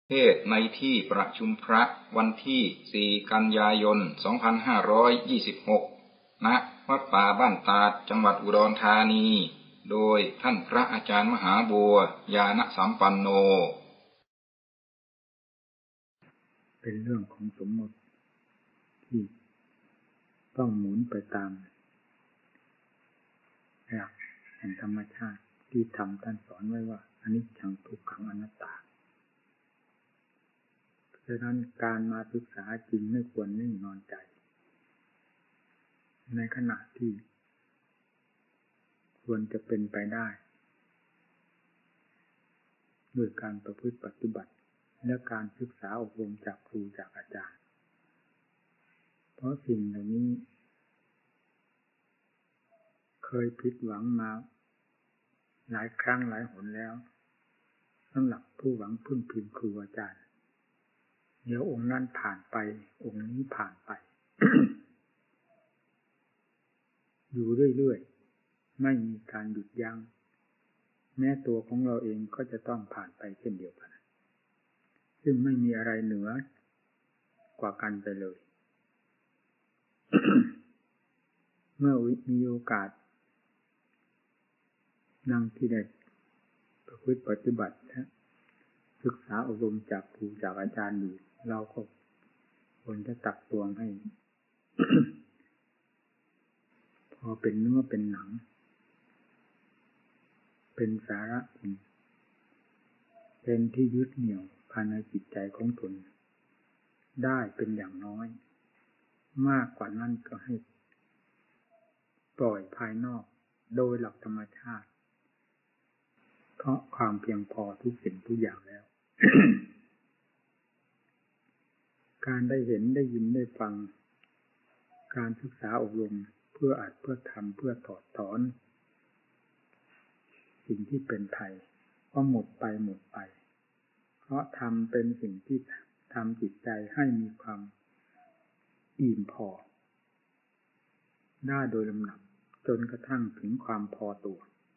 เทศน์ในที่ประชุมพระวันที่ 4 กันยายน 2526 ณ วัดป่าบ้านตาด จังหวัดอุดรธานี โดยท่านพระอาจารย์มหาบัว ญาณสัมปันโนเป็นเรื่องของสมมติที่ต้องหมุนไปตามหลักแห่งธรรมชาติที่ธรรมท่านสอนไว้ว่าอนิจจังทุกขังอนัตตาดังนั้นการมาศึกษาจริงไม่ควรนิ่งนอนใจในขณะที่ควรจะเป็นไปได้ด้วยการประพฤติปฏิบัติและการศึกษาอบรมจากครูจากอาจารย์เพราะสิ่งเหล่านี้เคยผิดหวังมาหลายครั้งหลายหนแล้วสำหรับผู้หวังพึ่งพิงครูอาจารย์เดี๋ยวองค์นั้นผ่านไปองค์นี้ผ่านไป อยู่เรื่อยๆไม่มีการหยุดยั้งแม้ตัวของเราเองก็จะต้องผ่านไปเช่นเดียวกันซึ่งไม่มีอะไรเหนือกว่ากันไปเลย เมื่อมีโอกาสดังที่ได้ประพฤติปฏิบัติศึกษาอบรมจากครูจากอาจารย์อยู่เราก็ควรจะตักตวงให้ พอเป็นเนื้อเป็นหนังเป็นสาระเป็นที่ยึดเหนี่ยวภายในจิตใจของตนได้เป็นอย่างน้อยมากกว่านั้นก็ให้ปล่อยภายนอกโดยหลักธรรมชาติเพราะความเพียงพอทุกสิ่งทุกอย่างแล้ว การได้เห็นได้ยินได้ฟังการศึกษาอบรมเพื่ออัดเพื่อทำเพื่อถอดถอนสิ่งที่เป็นภัยก็หมดไปเพราะทำเป็นสิ่งที่ทำจิตใจให้มีความอิ่มพอได้โดยลำดับจนกระทั่งถึงความพอตัว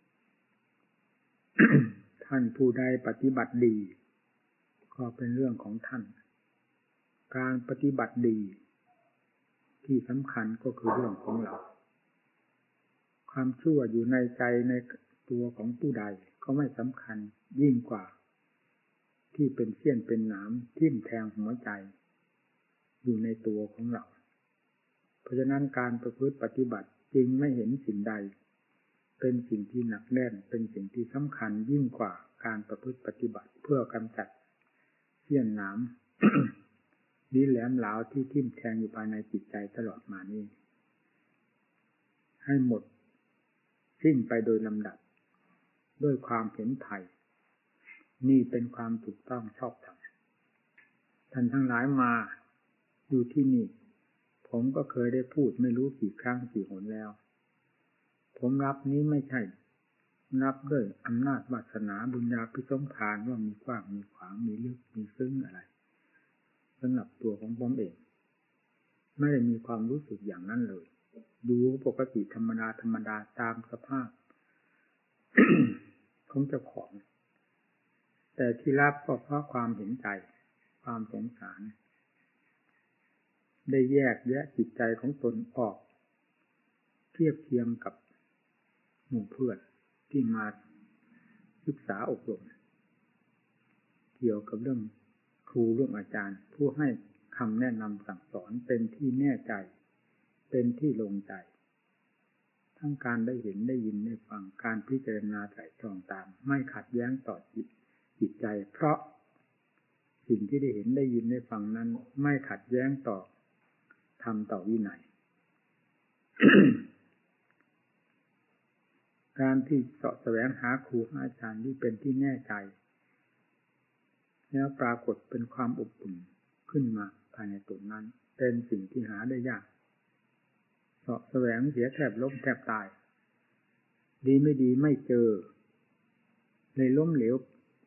ท่านผู้ใดปฏิบัติดีก็เป็นเรื่องของท่านการปฏิบัติดีที่สำคัญก็คือเรื่องของเราความชั่วอยู่ในใจในตัวของผู้ใดก็ไม่สำคัญยิ่งกว่าที่เป็นเสี้ยนเป็นหนามทิ่มแทงหัวใจอยู่ในตัวของเราเพราะฉะนั้นการประพฤติปฏิบัติจึงไม่เห็นสิ่งใดเป็นสิ่งที่หนักแน่นเป็นสิ่งที่สำคัญยิ่งกว่าการประพฤติปฏิบัติเพื่อกำจัดเสี้ยนหนาม นี้แหลมหลาวที่ทิ่มแทงอยู่ภายในจิตใจตลอดมานี้ให้หมดสิ้นไปโดยลำดับด้วยความเห็นภัยนี่เป็นความถูกต้องชอบธรรมท่านทั้งหลายมาอยู่ที่นี่ผมก็เคยได้พูดไม่รู้กี่ครั้งกี่หนแล้วผมรับนี้ไม่ใช่นับด้วยอำนาจวาสนาบุญญาภิสมภารว่ามีกว้างมีขวางมีลึกมีซึ้งอะไรสำหรับตัวของผมเองไม่ได้มีความรู้สึกอย่างนั้นเลยดูปกติธรรมดาตามสภาพ ของเจ้าของแต่ที่รับก็เพราะความเห็นใจความสงสารได้แยกแยะจิตใจของตนออกเทียบเทียมกับหมู่เพื่อนที่มาศึกษาอบรมเกี่ยวกับเรื่องครูเรื่องอาจารย์ผู้ให้คำแนะนำสั่งสอนเป็นที่แน่ใจเป็นที่ลงใจทั้งการได้เห็นได้ยินได้ฟังการพิจารณาไตร่ตรองตามไม่ขัดแย้งต่อจิตใจเพราะสิ่งที่ได้เห็นได้ยินได้ฟังนั้นไม่ขัดแย้งต่อธรรมต่อวินัย การที่เสาะแสวงหาครูอาจารย์ที่เป็นที่แน่ใจแล้วปรากฏเป็นความอบอุ่นขึ้นมาภายในตนนั้นเป็นสิ่งที่หาได้ยากเสาะแสวงเสียแทบล้มแทบตายดีไม่ดีไม่เจอเลยล้มเหลว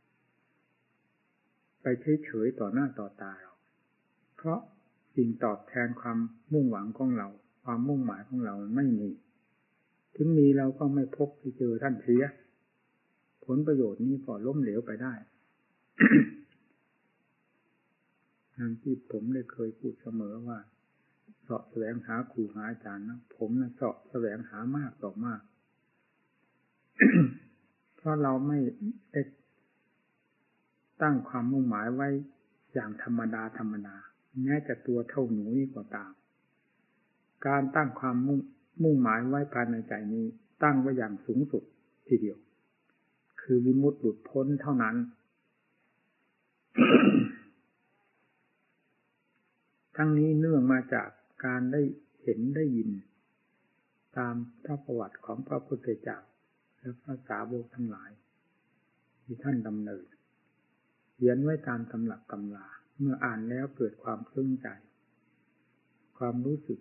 ไปเฉยๆต่อหน้าต่อตาเราเพราะสิ่งตอบแทนความมุ่งหวังของเราความมุ่งหมายของเราไม่มีถึงมีเราก็ไม่พบที่เจอท่านเสียผลประโยชน์นี้ก็ล้มเหลวไปได้อย่างที่ผมได้เคยพูดเสมอว่าเสาะแสวงหาครูหาอาจารย์นะผมนะเสาะแสวงหามากต่อมาก เพราะเราไม่ได้ตั้งความมุ่งหมายไว้อย่างธรรมดาแม้แต่ตัวเท่าหนูนี่ก็ตามการตั้งความมุ่งหมายไว้ภายในใจนี้ตั้งไว้อย่างสูงสุดทีเดียวคือวิมุตติหลุดพ้นเท่านั้น ทั้งนี้เนื่องมาจากการได้เห็นได้ยินตามพระประวัติของพระพุทธเจ้าและพระสาวกทั้งหลายที่ท่านดำเนินเขียนไว้ตามตำรับตำราเมื่ออ่านแล้วเกิดความซึ้งใจความรู้สึก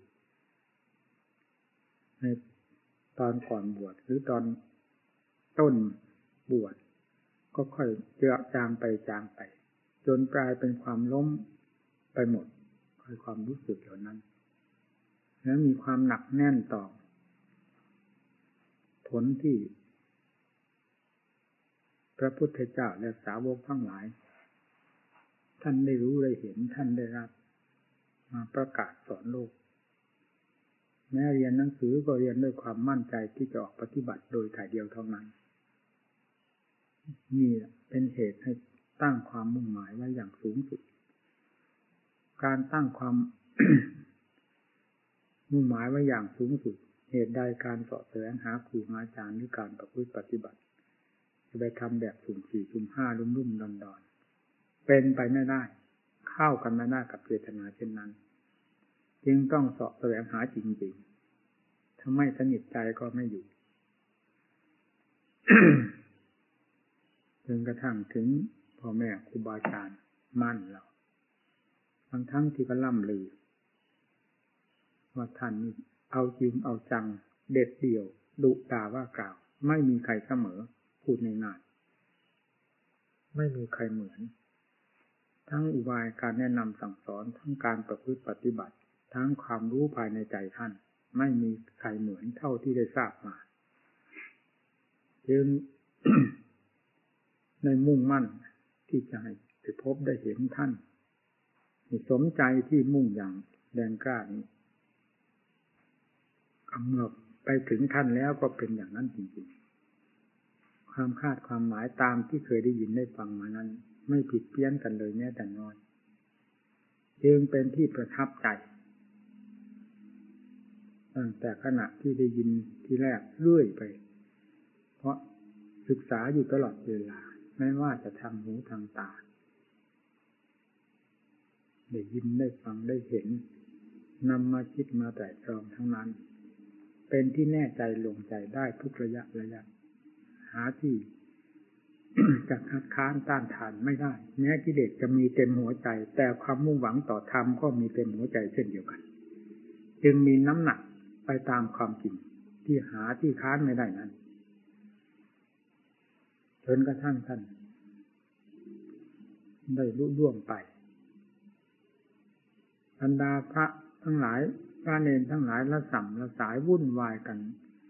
ในตอนก่อนบวชหรือตอนต้นบวชก็ค่อยจางไปจนกลายเป็นความล้มไปหมดค่อยความรู้สึกเหล่านั้นแล้วมีความหนักแน่นต่อผลที่พระพุทธเจ้าและสาวกทั้งหลายท่านได้รู้ได้เห็นท่านได้รับมาประกาศสอนโลกแม้เรียนหนังสือก็เรียนด้วยความมั่นใจที่จะออกปฏิบัติโดยถ่ายเดียวเท่านั้นนี่เป็นเหตุให้ตั้งความมุ่งหมายไว้อย่างสูงสุดการตั้งความ มุ่งหมายไว้อย่างสูงสุดเหตุใดการเสาะแสวงหาครูหาอาจารย์หรือการประพฤติปฏิบัติจะไปทำแบบสุ่มสี่สุ่มห้าลุ่มๆดอนๆเป็นไปไม่ได้เข้ากันไม่ได้กับเจตนาเช่นนั้นจึงต้องเสาะแสวงหาจริงๆถ้าไม่สนิทใจก็ไม่อยู่ จนกระทั่งถึงพ่อแม่ครูบาอาจารย์มั่นเราทั้งที่ก็ล่ำลือว่าท่านนี่เอาจริงเอาจังเด็ดเดี่ยวดุด่าว่ากล่าวไม่มีใครเสมอพูดง่ายๆไม่มีใครเหมือนทั้งอุบายการแนะนำสั่งสอนทั้งการประพฤติปฏิบัติทั้งความรู้ภายในใจท่านไม่มีใครเหมือนเท่าที่ได้ทราบมาจึง ในมุ่งมั่นที่จะให้ไปพบได้เห็นท่านสมใจที่มุ่งอย่างแรงกล้านี้เมื่อไปถึงท่านแล้วก็เป็นอย่างนั้นจริงๆความคาดความหมายตามที่เคยได้ยินได้ฟังมานั้นไม่ผิดเพี้ยนกันเลยแม้แต่น้อยจึงเป็นที่ประทับใจตั้งแต่ขณะที่ได้ยินทีแรกเรื่อยไปเพราะศึกษาอยู่ตลอดเวลาไม่ว่าจะทางหูทางตาได้ยินได้ฟังได้เห็นนำมาคิดมาไตร่ตรองทั้งนั้นเป็นที่แน่ใจลงใจได้ทุกระยะหาที่ จะคัดค้านต้านทานไม่ได้แม้กิเลสจะมีเต็มหัวใจแต่ความมุ่งหวังต่อธรรมก็มีเต็มหัวใจเช่นเดียวกันจึงมีน้ำหนักไปตามความจริงที่หาที่ค้านไม่ได้นั้นจนกระทั่งท่านได้ลุล่วงไปบรรดาพระทั้งหลายพระเนรทั้งหลายละสัมละสายวุ่นวายกัน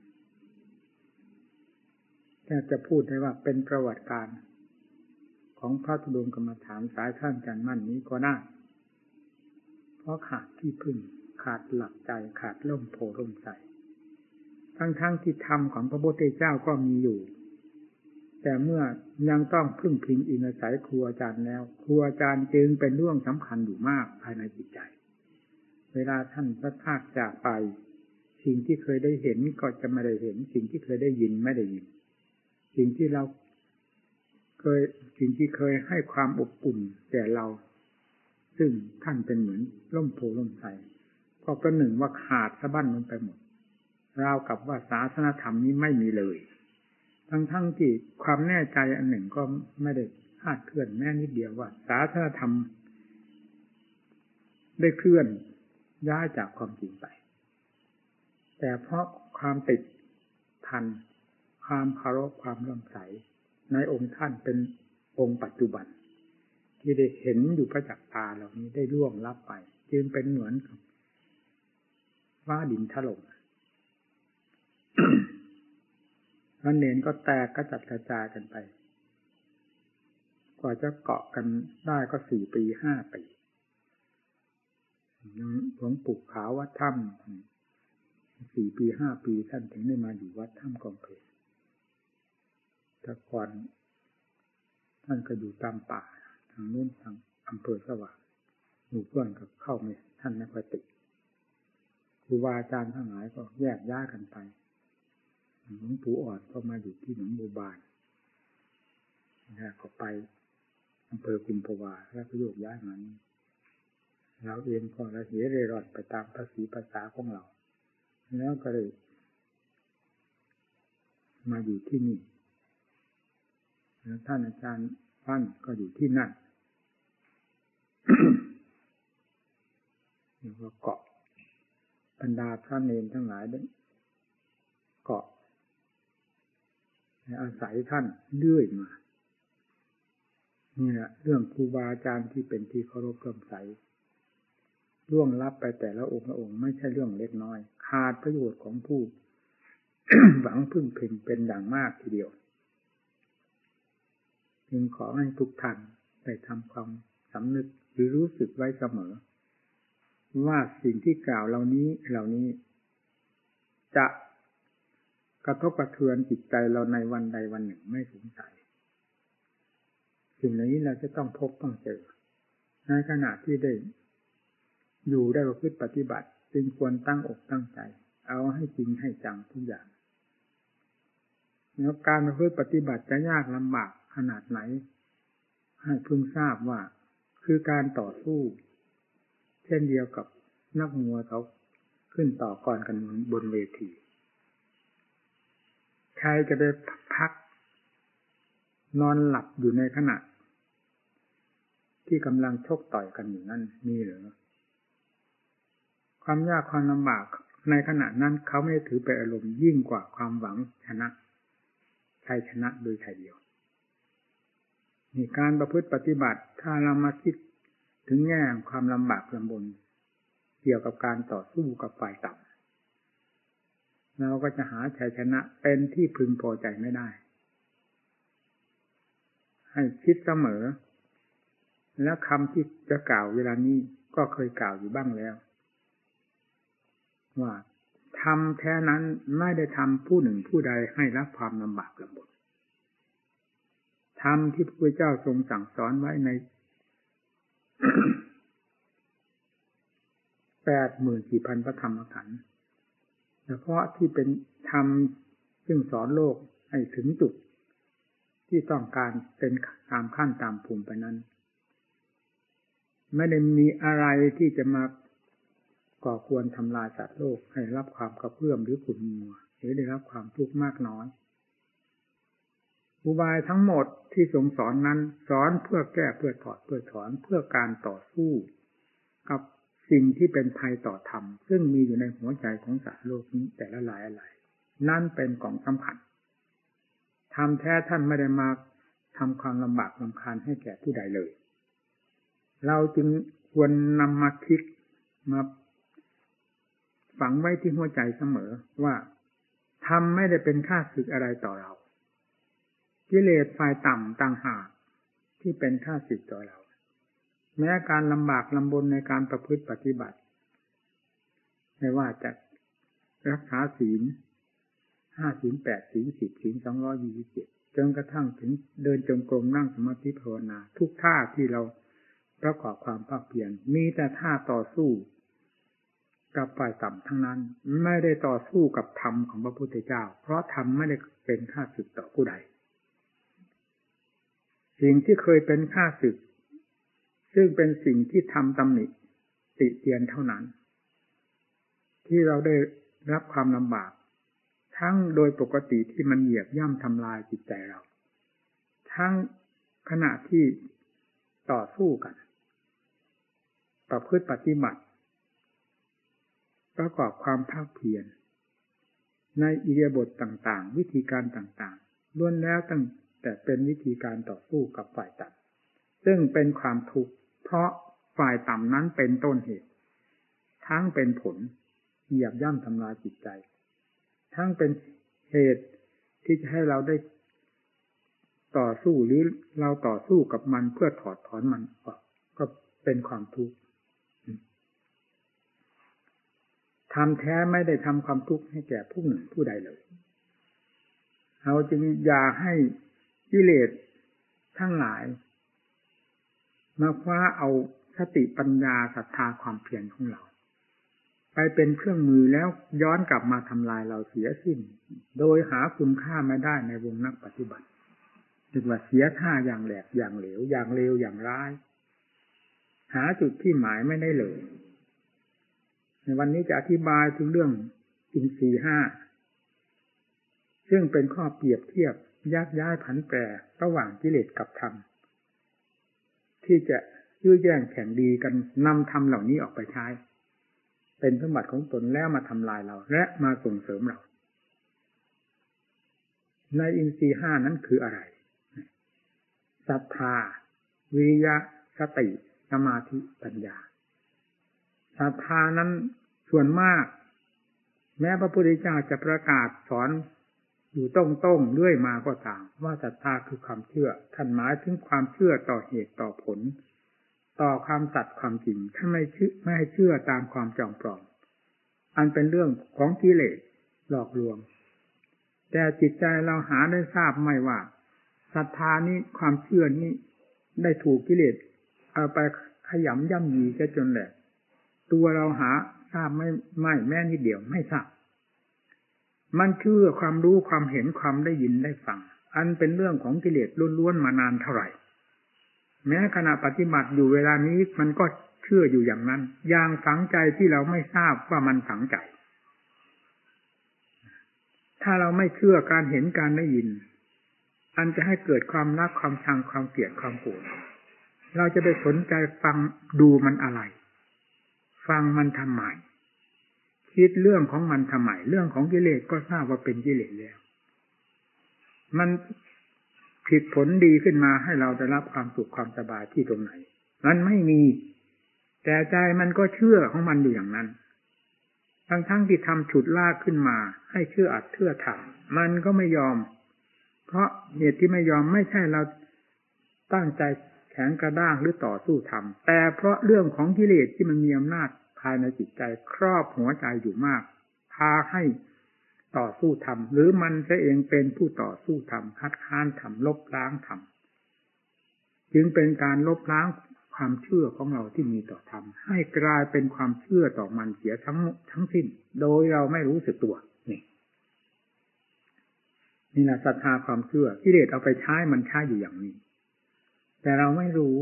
แต่จะพูดได้ว่าเป็นประวัติการของพระธุดงค์กรรมฐานสายท่านจันมั่นนี้ก็ได้เพราะขาดที่พึ่งขาดหลักใจขาดร่มโพร่มใสทั้งที่ธรรมของพระพุทธเจ้าก็มีอยู่แต่เมื่อยังต้องพึ่งพิงอิงอาศัยครูอาจารย์แล้วครูอาจารย์จึงเป็นเรื่องสำคัญอยู่มากภายในจิตใจเวลาท่านพระภาคจากไปสิ่งที่เคยได้เห็นก็จะไม่ได้เห็นสิ่งที่เคยได้ยินไม่ได้ยินสิ่งที่เคยให้ความอบอุ่นแก่เราซึ่งท่านเป็นเหมือนร่มโพล่มไทรก็ประหนึ่งว่าขาดสะบั้นลงไปหมดราวกับว่าศาสนธรรมนี้ไม่มีเลยทั้งที่ความแน่ใจอันหนึ่งก็ไม่ได้คลาดเคลื่อนแม้นิดเดียวว่าศาสนธรรมได้เคลื่อนย้ายจากความจริงไปแต่เพราะความติดพันความเคารพความเลื่อมใสในองค์ท่านเป็นองค์ปัจจุบันที่ได้เห็นอยู่ประจักษ์ตาเหล่านี้ได้ล่วงลับไปจึงเป็นเหมือนกับฟ้าดินถล่ม แล้วเนรก็แตกกระจัดกระจายกันไปกว่าจะเกาะกันได้ก็4 ปี 5 ปีหลวงปู่ขาววัดถ้ำ4 ปี5 ปีท่านถึงได้มาอยู่วัดถ้ำกองเพลแต่ก่อนท่านก็อยู่ตามป่าทางนู้นทางอำเภอสว่างหมู่เพื่อนก็เข้าไม่ท่านไม่ค่อยติดครูบาอาจารย์ทั้งหลายก็แยกย้ายกันไปหลวงปู่อ่อนก็มาอยู่ที่หนองบัวบานแล้วก็ไปอำเภอกุมภาวาแล้วก็โยกย้ายมานี่เราเองก็ระเหเร่ร่อนไปตามภาษีภาษาของเราแล้วก็เลยมาอยู่ที่นี่แล้วท่านอาจารย์ฟั่นก็อยู่ที่นั่น แล้วก็เกาะบรรดาพระเนรทั้งหลายได้เกาะอาศัยท่านเรื่อยมานี่แหละเรื่องครูบาอาจารย์ที่เป็นที่เคารพเลื่อมใสล่วงลับไปแต่ละองค์ละองค์ไม่ใช่เรื่องเล็กน้อยขาดประโยชน์ของผู้ หวังพึ่งพิงเป็นอย่างมากทีเดียวจึงขอให้ทุกท่านได้ทำความสำนึกหรือรู้สึกไว้เสมอว่าสิ่งที่กล่าวเหล่านี้จะกระทบกระเทือนจิตใจเราในวันใดวันหนึ่งไม่สงสัยสิ่งนี้เราจะต้องพบต้องเจอในขณะที่ได้อยู่ได้ประพฤติปฏิบัติจึงควรตั้งอกตั้งใจเอาให้จริงให้จังทุกอย่างแล้วการประพฤติปฏิบัติจะยากลำบากขนาดไหนให้พึงทราบว่าคือการต่อสู้เช่นเดียวกับนักมวยเขาขึ้นต่อกรกันบนเวทีใครจะได้พักนอนหลับอยู่ในขณะที่กำลังชกต่อยกันอยู่นั่นมีหรือความยากความลำบากในขณะนั้นเขาไม่ถือเป็นอารมณ์ยิ่งกว่าความหวังชนะชัยชนะโดยถ่ายเดียวมีการประพฤติปฏิบัติถ้าเรามาคิดถึงแง่ความลำบากลำบนเกี่ยวกับการต่อสู้กับฝ่ายต่ำเราก็จะหาชัยชนะเป็นที่พึงพอใจไม่ได้ให้คิดเสมอแล้วคำที่จะกล่าวเวลานี้ก็เคยกล่าวอยู่บ้างแล้วว่าทำแท้นั้นไม่ได้ทำผู้หนึ่งผู้ใดให้รับความลำบากลำบนธรรมที่พระพุทธเจ้าทรงสั่งสอนไว้ใน 84,000 พระธรรมขันธ์เฉพาะที่เป็นธรรมซึ่งสอนโลกให้ถึงจุดที่ต้องการเป็นตามขั้นตามภูมิไปนั้นไม่ได้มีอะไรที่จะมาก่อควรทำลายสัตว์โลกให้รับความกระเพื่อมหรือขุ่นมัวหรือได้รับความทุกข์มากน้อยอุบายทั้งหมดที่ทรงสอนนั้นสอนเพื่อแก้เพื่อถอดเพื่อถอนเพื่อการต่อสู้กับสิ่งที่เป็นภัยต่อธรรมซึ่งมีอยู่ในหัวใจของสัตว์โลกนี้แต่ละหลายอะไรนั่นเป็นของสำคัญธรรมแท้ท่านไม่ได้มาทำความลำบากรำคาญให้แก่ผู้ใดเลยเราจึงควรนำมาคิดมาฝังไว้ที่หัวใจเสมอว่าธรรมไม่ได้เป็นข้าศึกอะไรต่อเรากิเลสฝ่ายต่ำต่างหากที่เป็นข้าศึกต่อเราแม้การลำบากลำบนในการประพฤติปฏิบัติไม่ว่าจะรักษาศีล5 ศีล 8 ศีล 10 ศีล 227จนกระทั่งถึงเดินจงกรมนั่งสมาธิภาวนาทุกท่าที่เราประกอบความภาคเพียรมีแต่ท่าต่อสู้กับฝ่ายต่ำทั้งนั้นไม่ได้ต่อสู้กับธรรมของพระพุทธเจ้าเพราะธรรมไม่ได้เป็นข้าศึกต่อผู้ใดสิ่งที่เคยเป็นข้าศึกซึ่งเป็นสิ่งที่ทำตำหนิติเตียนเท่านั้นที่เราได้รับความลำบากทั้งโดยปกติที่มันเหยียบย่ำทำลายจิตใจเราทั้งขณะที่ต่อสู้กันประพฤติปฏิบัติประกอบความภาคเพียรในอิริยาบถต่างๆวิธีการต่างๆล้วนแล้วตั้งแต่เป็นวิธีการต่อสู้กับฝ่ายต่ำซึ่งเป็นความทุกข์เพราะฝ่ายต่ำนั้นเป็นต้นเหตุทั้งเป็นผลเหยียบย่ำทำลายจิตใจทั้งเป็นเหตุที่จะให้เราได้ต่อสู้หรือเราต่อสู้กับมันเพื่อถอดถอนมันออกก็เป็นความทุกข์ทำแท้ไม่ได้ทำความทุกข์ให้แก่ผู้หนึ่งผู้ใดเลยเราจึงอย่าให้กิเลสทั้งหลายมาคว้าเอาสติปัญญาศรัทธาความเพียรของเราไปเป็นเครื่องมือแล้วย้อนกลับมาทำลายเราเสียสิ้นโดยหาคุณค่าไม่ได้ในวงนักปฏิบัติถือว่าเสียท่าอย่างแหลกอย่างเหลวอย่างเลวอย่างร้ายหาจุดที่หมายไม่ได้เลยในวันนี้จะอธิบายถึงเรื่องอินทรีย์ห้าซึ่งเป็นข้อเปรียบเทียบยักย้ายผันแปรระหว่างกิเลสกับธรรมที่จะยื้อแย่งแข่งดีกันนำธรรมเหล่านี้ออกไปใช้เป็นสมบัติของตนแล้วมาทำลายเราและมาส่งเสริมเราในอินทรีย์ห้านั้นคืออะไรศรัทธาวิริยะสติสมาธิปัญญาศรัทธานั้นส่วนมากแม้พระพุทธเจ้าจะประกาศสอนอยู่ต้งๆเรื่อยมาก็ตามว่าศรัทธาคือความเชื่อท่านหมายถึงความเชื่อต่อเหตุต่อผลต่อความสัตย์ความจริงถ้าไม่ให้เชื่อตามความจอมปลอมอันเป็นเรื่องของกิเลสหลอกลวงแต่จิตใจเราหาได้ทราบไหมว่าศรัทธานี้ความเชื่อนี้ได้ถูกกิเลสเอาไปขยำย่ำยีจนแหลกตัวเราหาทราบไม่แม้นิดเดียวไม่ทราบมันเชื่อความรู้ความเห็นความได้ยินได้ฟังอันเป็นเรื่องของกิเลสล้วนๆมานานเท่าไหร่แม้ขณะปฏิบัติอยู่เวลานี้มันก็เชื่ออยู่อย่างนั้นอย่างฝังใจที่เราไม่ทราบว่ามันฝังใจถ้าเราไม่เชื่อการเห็นการได้ยินอันจะให้เกิดความรักความชังความเกลียดความโกรธเราจะไปสนใจฟังดูมันอะไรฟังมันทำไมคิดเรื่องของมันทำไมเรื่องของกิเลสก็ทราบว่าเป็นกิเลสแล้วมันผิดผลดีขึ้นมาให้เราได้รับความสุขความสบายที่ตรงไหนมันไม่มีแต่ใจมันก็เชื่อของมันอยู่อย่างนั้นทั้งที่ทำฉุดลากขึ้นมาให้เชื่ออัดเชื่อทำมันก็ไม่ยอมเพราะเหตุที่ไม่ยอมไม่ใช่เราตั้งใจแข็งกระด้างหรือต่อสู้ทำแต่เพราะเรื่องของกิเลสที่มันมีอำนาจภายในจิตใจครอบหัวใจอยู่มากพาให้ต่อสู้ทำหรือมันเองเป็นผู้ต่อสู้ทำคัดค้านทำลบล้างทำจึงเป็นการลบล้างความเชื่อของเราที่มีต่อธรรมให้กลายเป็นความเชื่อต่อมันเสียทั้งสิ้นโดยเราไม่รู้สึกตัวนี่แหละศรัทธาความเชื่อกิเลสเอาไปใช้มันใช้อยู่อย่างนี้แต่เราไม่รู้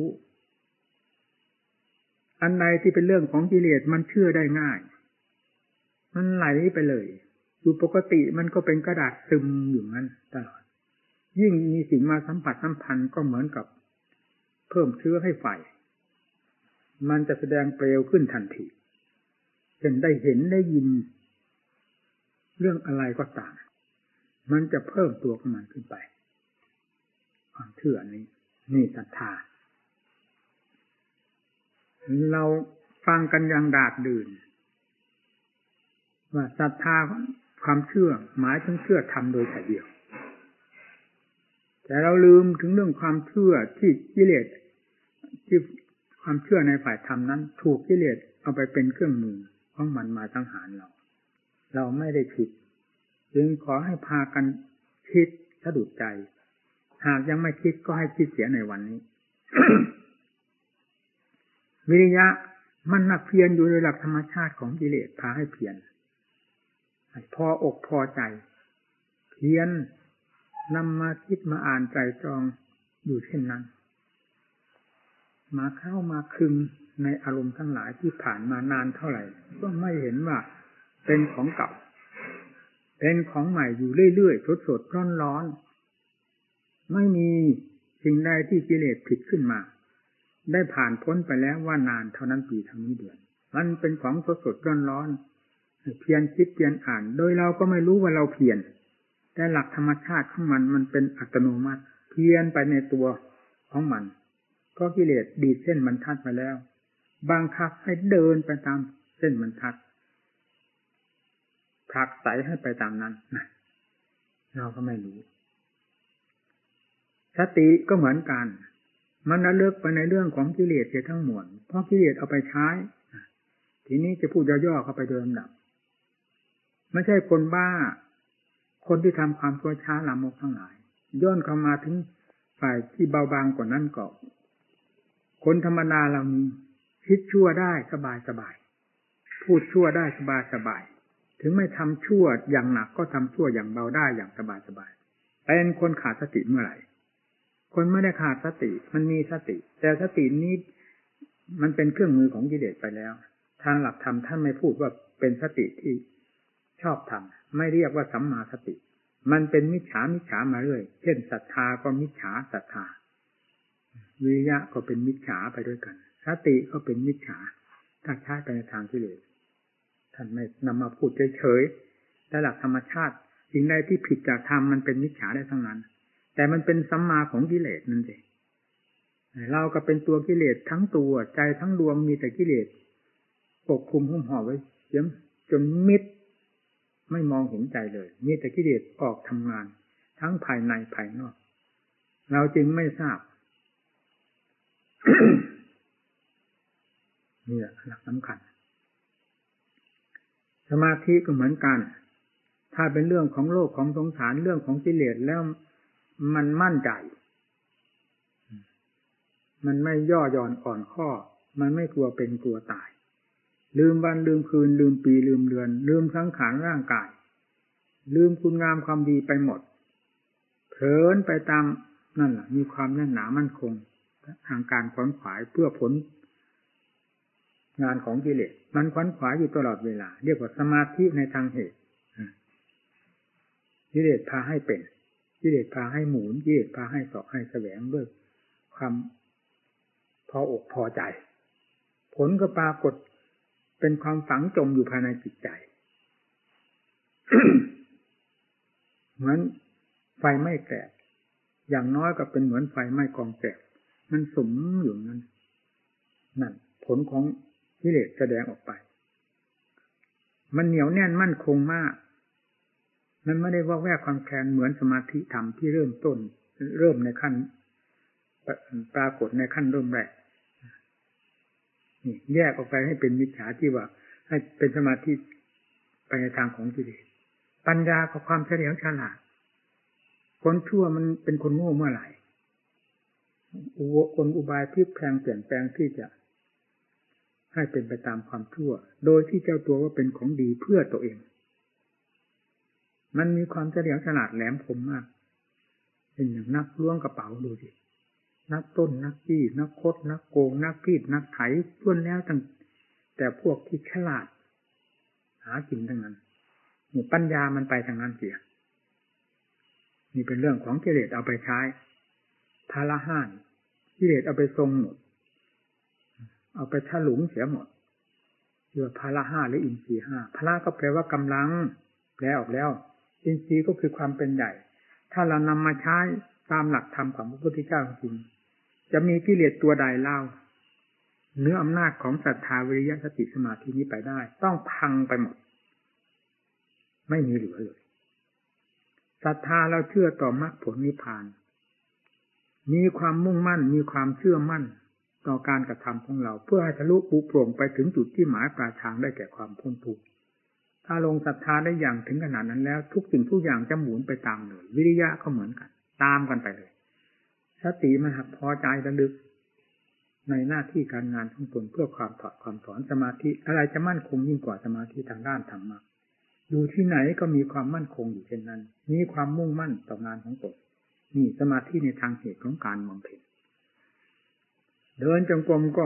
อันใดที่เป็นเรื่องของกิเลสมันเชื่อได้ง่ายมันไหลไปเลยอยู่ปกติมันก็เป็นกระดาษซึมอยู่งั้นตลอดยิ่งมีสิ่งมาสัมผัสสัมพันธ์ก็เหมือนกับเพิ่มเชื้อให้ไฟมันจะแสดงเปลวขึ้นทันทีเช่นได้เห็นได้ยินเรื่องอะไรก็ตามมันจะเพิ่มตัวของมันขึ้นไปความเชื่อนี้นี่ศรัทธาเราฟังกันอย่างดาดดื่นว่าศรัทธาความเชื่อหมายถึงเชื่อธรรมโดยแต่เดียวแต่เราลืมถึงเรื่องความเชื่อที่กิเลสที่ความเชื่อในฝ่ายธรรมนั้นถูกกิเลสเอาไปเป็นเครื่องมือของมันมาสังหารเราไม่ได้คิดจึงขอให้พากันคิดสะดุดใจหากยังไม่คิดก็ให้คิดเสียในวันนี้ วิริยะมันนักเพียรอยู่โดยหลักธรรมชาติของกิเลสพาให้เพียรพออกพอใจเพียรนำมาคิดมาอ่านใจตรองอยู่เช่นนั้นมาเข้ามาคึงในอารมณ์ทั้งหลายที่ผ่านมานานเท่าไหร่ก็ไม่เห็นว่าเป็นของเก่าเป็นของใหม่อยู่เรื่อยๆสดๆร้อนๆไม่มีสิ่งใดที่กิเลสผิดขึ้นมาได้ผ่านพ้นไปแล้วว่านานเท่านั้นปีเท่านี้เดือนมันเป็นของสดๆร้อนๆเพียรคิดเพียรอ่านโดยเราก็ไม่รู้ว่าเราเพียรแต่หลักธรรมชาติของมันเป็นอัตโนมัติเพียรไปในตัวของมันเพราะกิเลสดีดเส้นบรรทัดไปแล้วบังคับให้เดินไปตามเส้นบรรทัดผลักไสให้ไปตามนั้นนะเราก็ไม่รู้สติก็เหมือนกันมันระลึกไปในเรื่องของกิเลสเสียทั้งมวลเพราะกิเลสเอาไปใช้ทีนี้จะพูดย่อๆเข้าไปโดยลำดับไม่ใช่คนบ้าคนที่ทำความชั่วช้าลามกทั้งหลายย่นเข้ามาถึงฝ่ายที่เบาบางกว่านั้นก็คนธรรมดาเหล่านี้คิดชั่วได้สบายๆพูดชั่วได้สบายๆถึงไม่ทำชั่วอย่างหนักก็ทำชั่วอย่างเบาได้อย่างสบายๆเป็นคนขาดสติเมื่อไหร่คนไม่ได้ขาดสติมันมีสติแต่สตินี้มันเป็นเครื่องมือของกิเลสไปแล้วทางหลักธรรมท่านไม่พูดว่าเป็นสติที่ชอบธรรมไม่เรียกว่าสัมมาสติมันเป็นมิจฉามาเรื่อยเช่นศรัทธาก็มิจฉาศรัทธาวิริยะก็เป็นมิจฉาไปด้วยกันสติก็เป็นมิจฉาถ้าใช้ไปในทางกิเลสท่านไม่นำมาพูดเฉยๆแต่หลักธรรมชาติสิ่งใดที่ผิดจากธรรมมันเป็นมิจฉาได้ทั้งนั้นแต่มันเป็นสัมมาของกิเลสนั่นเองเราก็เป็นตัวกิเลสทั้งตัวใจทั้งดวงมีแต่กิเลสปกคลุมหุ้มห่อไว้เสียจนมิดไม่มองเห็นใจเลยมีแต่กิเลสออกทำงานทั้งภายในภายนอกเราจึงไม่ทราบ นี่แหละหลักสำคัญสมาธิก็เหมือนกันถ้าเป็นเรื่องของโลกของสงสารเรื่องของกิเลสแล้วมันมั่นใจมันไม่ย่อหย่อนอ่อนข้อมันไม่กลัวเป็นกลัวตายลืมวันลืมคืนลืมปีลืมเดือนลืมสังขารร่างกายลืมคุณงามความดีไปหมดเผลอไปตามนั่นแหละมีความแน่นหนามั่นคงทางการขวนขวายเพื่อผลงานของกิเลสมันขวนขวายอยู่ตลอดเวลาเรียกว่าสมาธิในทางเหตุกิเลสพาให้เป็นกิเลสพาให้หมุนกิเลสพาให้สอบให้แสวงด้วยความพออกพอใจผลก็ปรากฏเป็นความฝังจมอยู่ภายในจิตใจ เหมือนไฟไหม้แกลบอย่างน้อยก็เป็นเหมือนไฟไหม้กองแกลบมันสุมอยู่นั้นนั่นผลของกิเลสแสดงออกไปมันเหนียวแน่นมั่นคงมากมันไม่ได้ว่าแวกความแคลนเหมือนสมาธิธรรมที่เริ่มต้นเริ่มในขั้นปรากฏในขั้นเริ่มแรกนี่แยกออกไปให้เป็นมิจฉาที่ว่าให้เป็นสมาธิไปในทางของกิเลสปัญญากับความเฉลียวฉลาดคนชั่วมันเป็นคนโง่เมื่อไหร่คนอุบายพลิกแพลงเปลี่ยนแปลงที่จะให้เป็นไปตามความชั่วโดยที่เจ้าตัวว่าเป็นของดีเพื่อตัวเองมันมีความเฉลียวฉลาดแหลมคมมากเป็นอย่างนักล้วงกระเป๋าดูสินักต้นนักจี้นักคดนักโกงนักรีดนักไถล้วนแล้วตั้งแต่พวกที่ฉลาดหากินทั้งนั้นนี่ปัญญามันไปทางนั้นเสียนี่เป็นเรื่องของกิเลสเอาไปใช้พาละห้านกิเลสเอาไปทรงหมดเอาไปถลุงเสียหมดเรียกว่าพาละห้าหรืออินทรีย์ห้าพละก็แปลว่ากำลังแปลออกแล้วอินทรีย์ก็คือความเป็นใหญ่ถ้าเรานำมาใช้ตามหลักธรรมของพระพุทธเจ้าจริงจะมีกิเลสตัวใดเล่าเนื้ออำนาจของศรัทธาวิริยะสติสมาธินี้ไปได้ต้องพังไปหมดไม่มีเหลือเลยศรัทธาเราเชื่อต่อมรรคผลนิพพานมีความมุ่งมั่นมีความเชื่อมั่นต่อการกระทำของเราเพื่อให้ทะลุปุโปร่งไปถึงจุดที่หมายปลายทางได้แก่ความพ้นทุกข์ถ้าลงศรัทธาได้อย่างถึงขนาดนั้นแล้วทุกสิ่งทุกอย่างจะหมุนไปตามเลยวิริยะก็เหมือนกันตามกันไปเลยสติมันหักพอใจระลึกในหน้าที่การงานของตนเพื่อความถอดความถอนสมาธิอะไรจะมั่นคงยิ่งกว่าสมาธิทางด้านธรรมะอยู่ที่ไหนก็มีความมั่นคงอยู่เช่นนั้นมีความมุ่งมั่นต่องานของตนนี่สมาธิในทางเหตุของการบำเพ็ญเดินจงกรมก็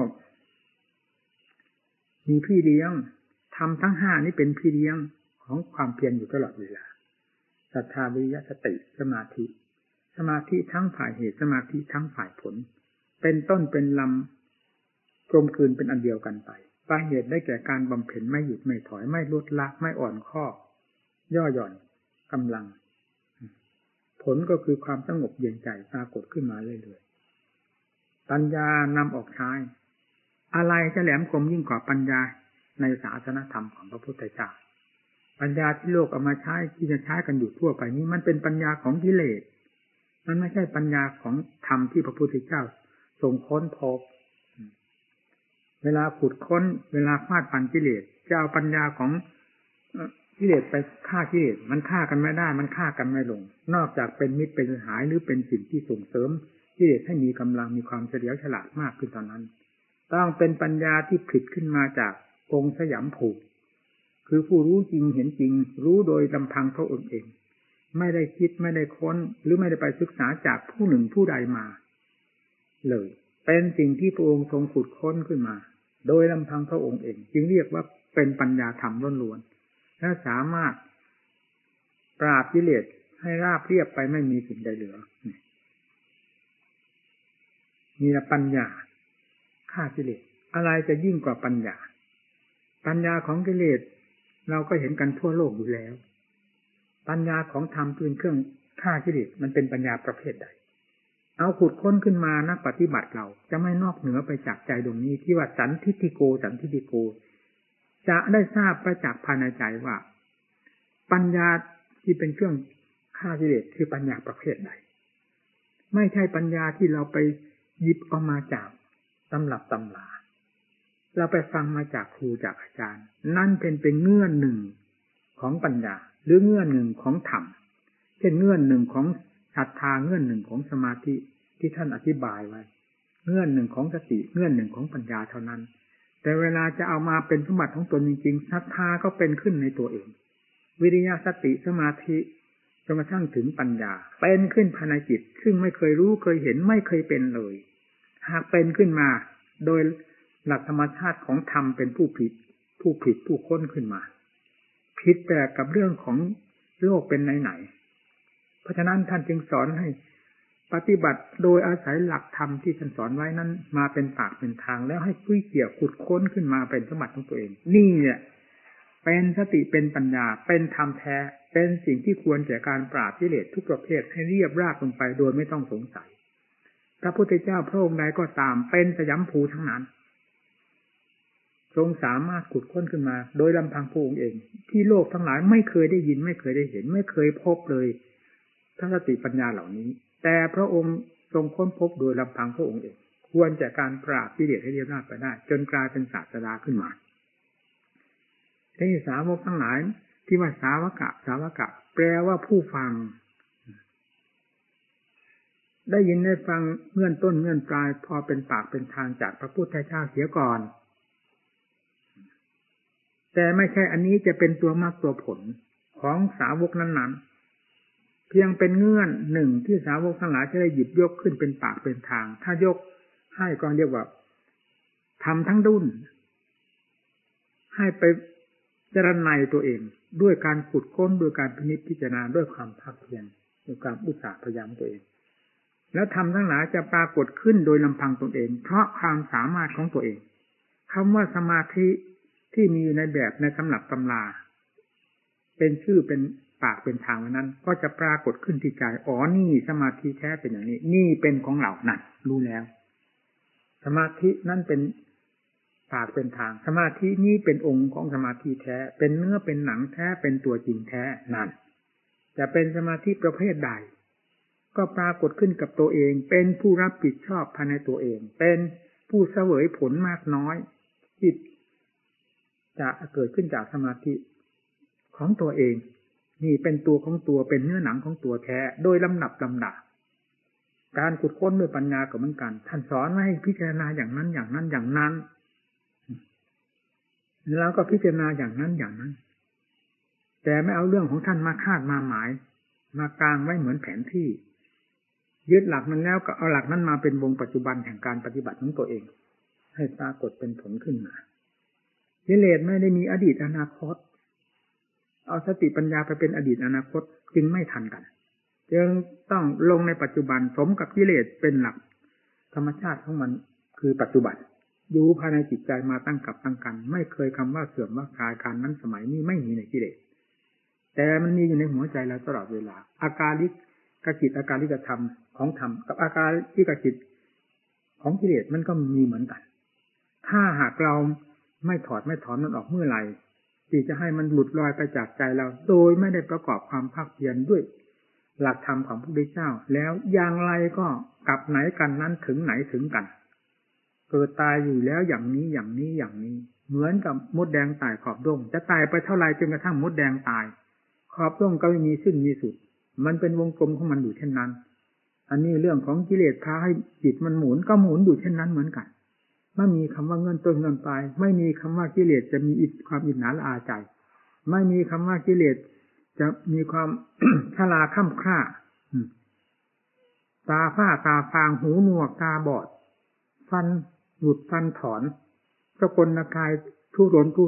มีพี่เลี้ยงทำทั้งห้านี้เป็นพี่เลี้ยงของความเพียรอยู่ตลอดเวลาศรัทธาวิริยะสติสมาธิทั้งฝ่ายเหตุสมาธิทั้งฝ่ายผลเป็นต้นเป็นลำกลมกลืนเป็นอันเดียวกันไปฝ่ายเหตุได้แก่การบำเพ็ญไม่หยุดไม่ถอยไม่ลดละไม่อ่อนข้อย่อหย่อนกำลังผลก็คือความสงบเย็นใจปรากฏขึ้นมาเรื่อยๆปัญญานำออกใช้อะไรจะแหลมคมยิ่งกว่าปัญญาในศาสนธรรมของพระพุทธเจ้าปัญญาที่โลกเอามาใช้ที่จะใช้กันอยู่ทั่วไปนี้มันเป็นปัญญาของกิเลสมันไม่ใช่ปัญญาของธรรมที่พระพุทธเจ้าทรงค้นพบเวลาขุดค้นเวลาฟาดฟันกิเลสจะเอาปัญญาของกิเลสไปฆ่ากิเลสมันฆ่ากันไม่ได้มันฆ่ากันไม่ลงนอกจากเป็นมิตรเป็นสหายหรือเป็นสิ่งที่ส่งเสริมกิเลสให้มีกำลังมีความเฉลียวฉลาดมากขึ้นตอนนั้นต้องเป็นปัญญาที่ผลิตขึ้นมาจากองค์สยามภูคือผู้รู้จริงเห็นจริงรู้โดยลำพังพระองค์เองไม่ได้คิดไม่ได้ค้นหรือไม่ได้ไปศึกษาจากผู้หนึ่งผู้ใดมาเลยเป็นสิ่งที่พระองค์ทรงขุดค้นขึ้นมาโดยลำพังพระองค์เองจึงเรียกว่าเป็นปัญญาธรรมล้วนๆและสามารถปราบกิเลสให้ราบเรียบไปไม่มีสิ่งใดเหลือมีแต่ปัญญาฆ่ากิเลสอะไรจะยิ่งกว่าปัญญาปัญญาของกิเลสเราก็เห็นกันทั่วโลกอยู่แล้วปัญญาของธรรมเป็นเครื่องฆ่ากิเลสมันเป็นปัญญาประเภทใดเอาขุดค้นขึ้นมานักปฏิบัติเราจะไม่นอกเหนือไปจากใจดวงนี้ที่ว่าสันทิฏฐิโกสันทิฏฐิโกจะได้ทราบประจักษ์ภายในใจว่าปัญญาที่เป็นเครื่องฆ่ากิเลสคือปัญญาประเภทใดไม่ใช่ปัญญาที่เราไปหยิบเอามาจากตำรับตำราเราไปฟังมาจากครูจากอาจารย์นั่นเป็นเงื่อนหนึ่งของปัญญาหรือเงื่อนหนึ่งของธรรมเช่นเงื่อนหนึ่งของศรัทธาเงื่อนหนึ่งของสมาธิที่ท่านอธิบายไว้เงื่อนหนึ่งของสติเงื่อนหนึ่งของปัญญาเท่านั้นแต่เวลาจะเอามาเป็นสมบัติของตนจริงๆศรัทธาก็เป็นขึ้นในตัวเองวิริยะสติสมาธิจนกระทั่งถึงปัญญาเป็นขึ้นภายในจิตซึ่งไม่เคยรู้เคยเห็นไม่เคยเป็นเลยหากเป็นขึ้นมาโดยหลักธรรมชาติของธรรมเป็นผู้ผลิตผู้ค้นขึ้นมาผิดแต่กับเรื่องของโลกเป็นไหนๆเพราะฉะนั้นท่านจึงสอนให้ปฏิบัติโดยอาศัยหลักธรรมที่ท่านสอนไว้นั้นมาเป็นปากเป็นทางแล้วให้คุยเกี่ยวขุดค้นขึ้นมาเป็นสมบัติของตัวเองนี่เนี่ยเป็นสติเป็นปัญญาเป็นธรรมแท้เป็นสิ่งที่ควรแก่การปราบกิเลสทุกประเภทให้เรียบราบลงไปโดยไม่ต้องสงสัยพระพุทธเจ้าพระองค์ใดก็ตามเป็นสยามภูทั้งนั้นทรงสามารถขุดค้นขึ้นมาโดยลำพังพระองค์เองที่โลกทั้งหลายไม่เคยได้ยินไม่เคยได้เห็นไม่เคยพบเลยพระสติปัญญาเหล่านี้แต่พระองค์ทรงค้นพบโดยลำพังพระองค์เองควรแก่การปราบกิเลสให้เรียบราบไปได้จนกลายเป็นศาสดาขึ้นมาที่สาวกทั้งหลายที่ว่าสาวกะแปลว่าผู้ฟังได้ยินได้ฟังเงื่อนต้นเงื่อนปลายพอเป็นปากเป็นทางจากพระพุทธเจ้าเสียก่อนแต่ไม่ใช่อันนี้จะเป็นตัวมรรคตัวผลของสาวกนั้นๆเพียงเป็นเงื่อนหนึ่งที่สาวกทั้งหลายจะได้หยิบยกขึ้นเป็นปากเป็นทางถ้ายกให้ก็เรียกว่าทำทั้งดุ้นให้ไปจรณัยตัวเองด้วยการขุดค้นด้วยการพิจารณาด้วยความภาคเพียรด้วยความอุตสาห์พยายามตัวเองแล้วทำทั้งหลายจะปรากฏขึ้นโดยลำพังตนเองเพราะความสามารถของตัวเองคำว่าสมาธิที่มีในแบบในตำรับตำราเป็นชื่อเป็นปากเป็นทางนั้นก็จะปรากฏขึ้นที่ใจอ๋อนี่สมาธิแท้เป็นอย่างนี้นี่เป็นของเรานั่นรู้แล้วสมาธินั่นเป็นปากเป็นทางสมาธินี้เป็นองค์ของสมาธิแท้เป็นเนื้อเป็นหนังแท้เป็นตัวจริงแท้นั่นจะเป็นสมาธิประเภทใดก็ปรากฏขึ้นกับตัวเองเป็นผู้รับผิดชอบภายในตัวเองเป็นผู้เสวยผลมากน้อยที่จะเกิดขึ้นจากสมาธิของตัวเองนี่เป็นตัวของตัวเป็นเนื้อหนังของตัวแท้โดยลำดับลำดับการขุดค้นด้วยปัญญาก็เหมือนกันท่านสอนให้พิจารณาอย่างนั้นอย่างนั้นอย่างนั้นแล้วก็พิจารณาอย่างนั้นอย่างนั้นแต่ไม่เอาเรื่องของท่านมาคาดมาหมายมากางไว้เหมือนแผนที่ยึดหลักนั้นแล้วก็เอาหลักนั้นมาเป็นวงปัจจุบันแห่งการปฏิบัติของตัวเองให้ปรากฏเป็นผลขึ้นมากิเลสไม่ได้มีอดีตอนาคตเอาสติปัญญาไปเป็นอดีตอนาคตจึงไม่ทันกันจึงต้องลงในปัจจุบันสมกับกิเลสเป็นหลักธรรมชาติของมันคือปัจจุบันอยู่ภายในจิตใจมาตั้งกับตั้งกันไม่เคยคำว่าเสื่อมว่าคลายการนั้นสมัยนี้ไม่มีในกิเลสแต่มันมีอยู่ในหัวใจเราตลอดเวลาอาการลิกจิตอาการลิกธรรมของธรรมกับอาการลิกจิตของกิเลสมันก็มีเหมือนกันถ้าหากเราไม่ถอดไม่ถอนมันออกเมื่อไหร่ที่จะให้มันหลุดลอยไปจากใจเราโดยไม่ได้ประกอบความภาคเพียรด้วยหลักธรรมของพระพุทธเจ้าแล้วอย่างไรก็กลับไหนกันนั้นถึงไหนถึงกันเกิดตายอยู่แล้วอย่างนี้อย่างนี้อย่างนี้เหมือนกับมดแดงตายขอบดงจะตายไปเท่าไรจนกระทั่งมดแดงตายขอบดงก็ไม่มีสิ้นมีสุดมันเป็นวงกลมของมันอยู่เช่นนั้นอันนี้เรื่องของกิเลสพาให้จิตมันหมุนก็หมุนอยู่เช่นนั้นเหมือนกันไม่มีคำว่าเงินต้นเงินปลายไม่มีคำว่ากิเลสจะมีความอิจฉาละอาใจไม่มีคำว่ากิเลสจะมีความ ชราค่ำคร่าตาฝ้าตาฟางหูหนวกตาบอดฟันหลุดฟันถอนสกลกายทุรน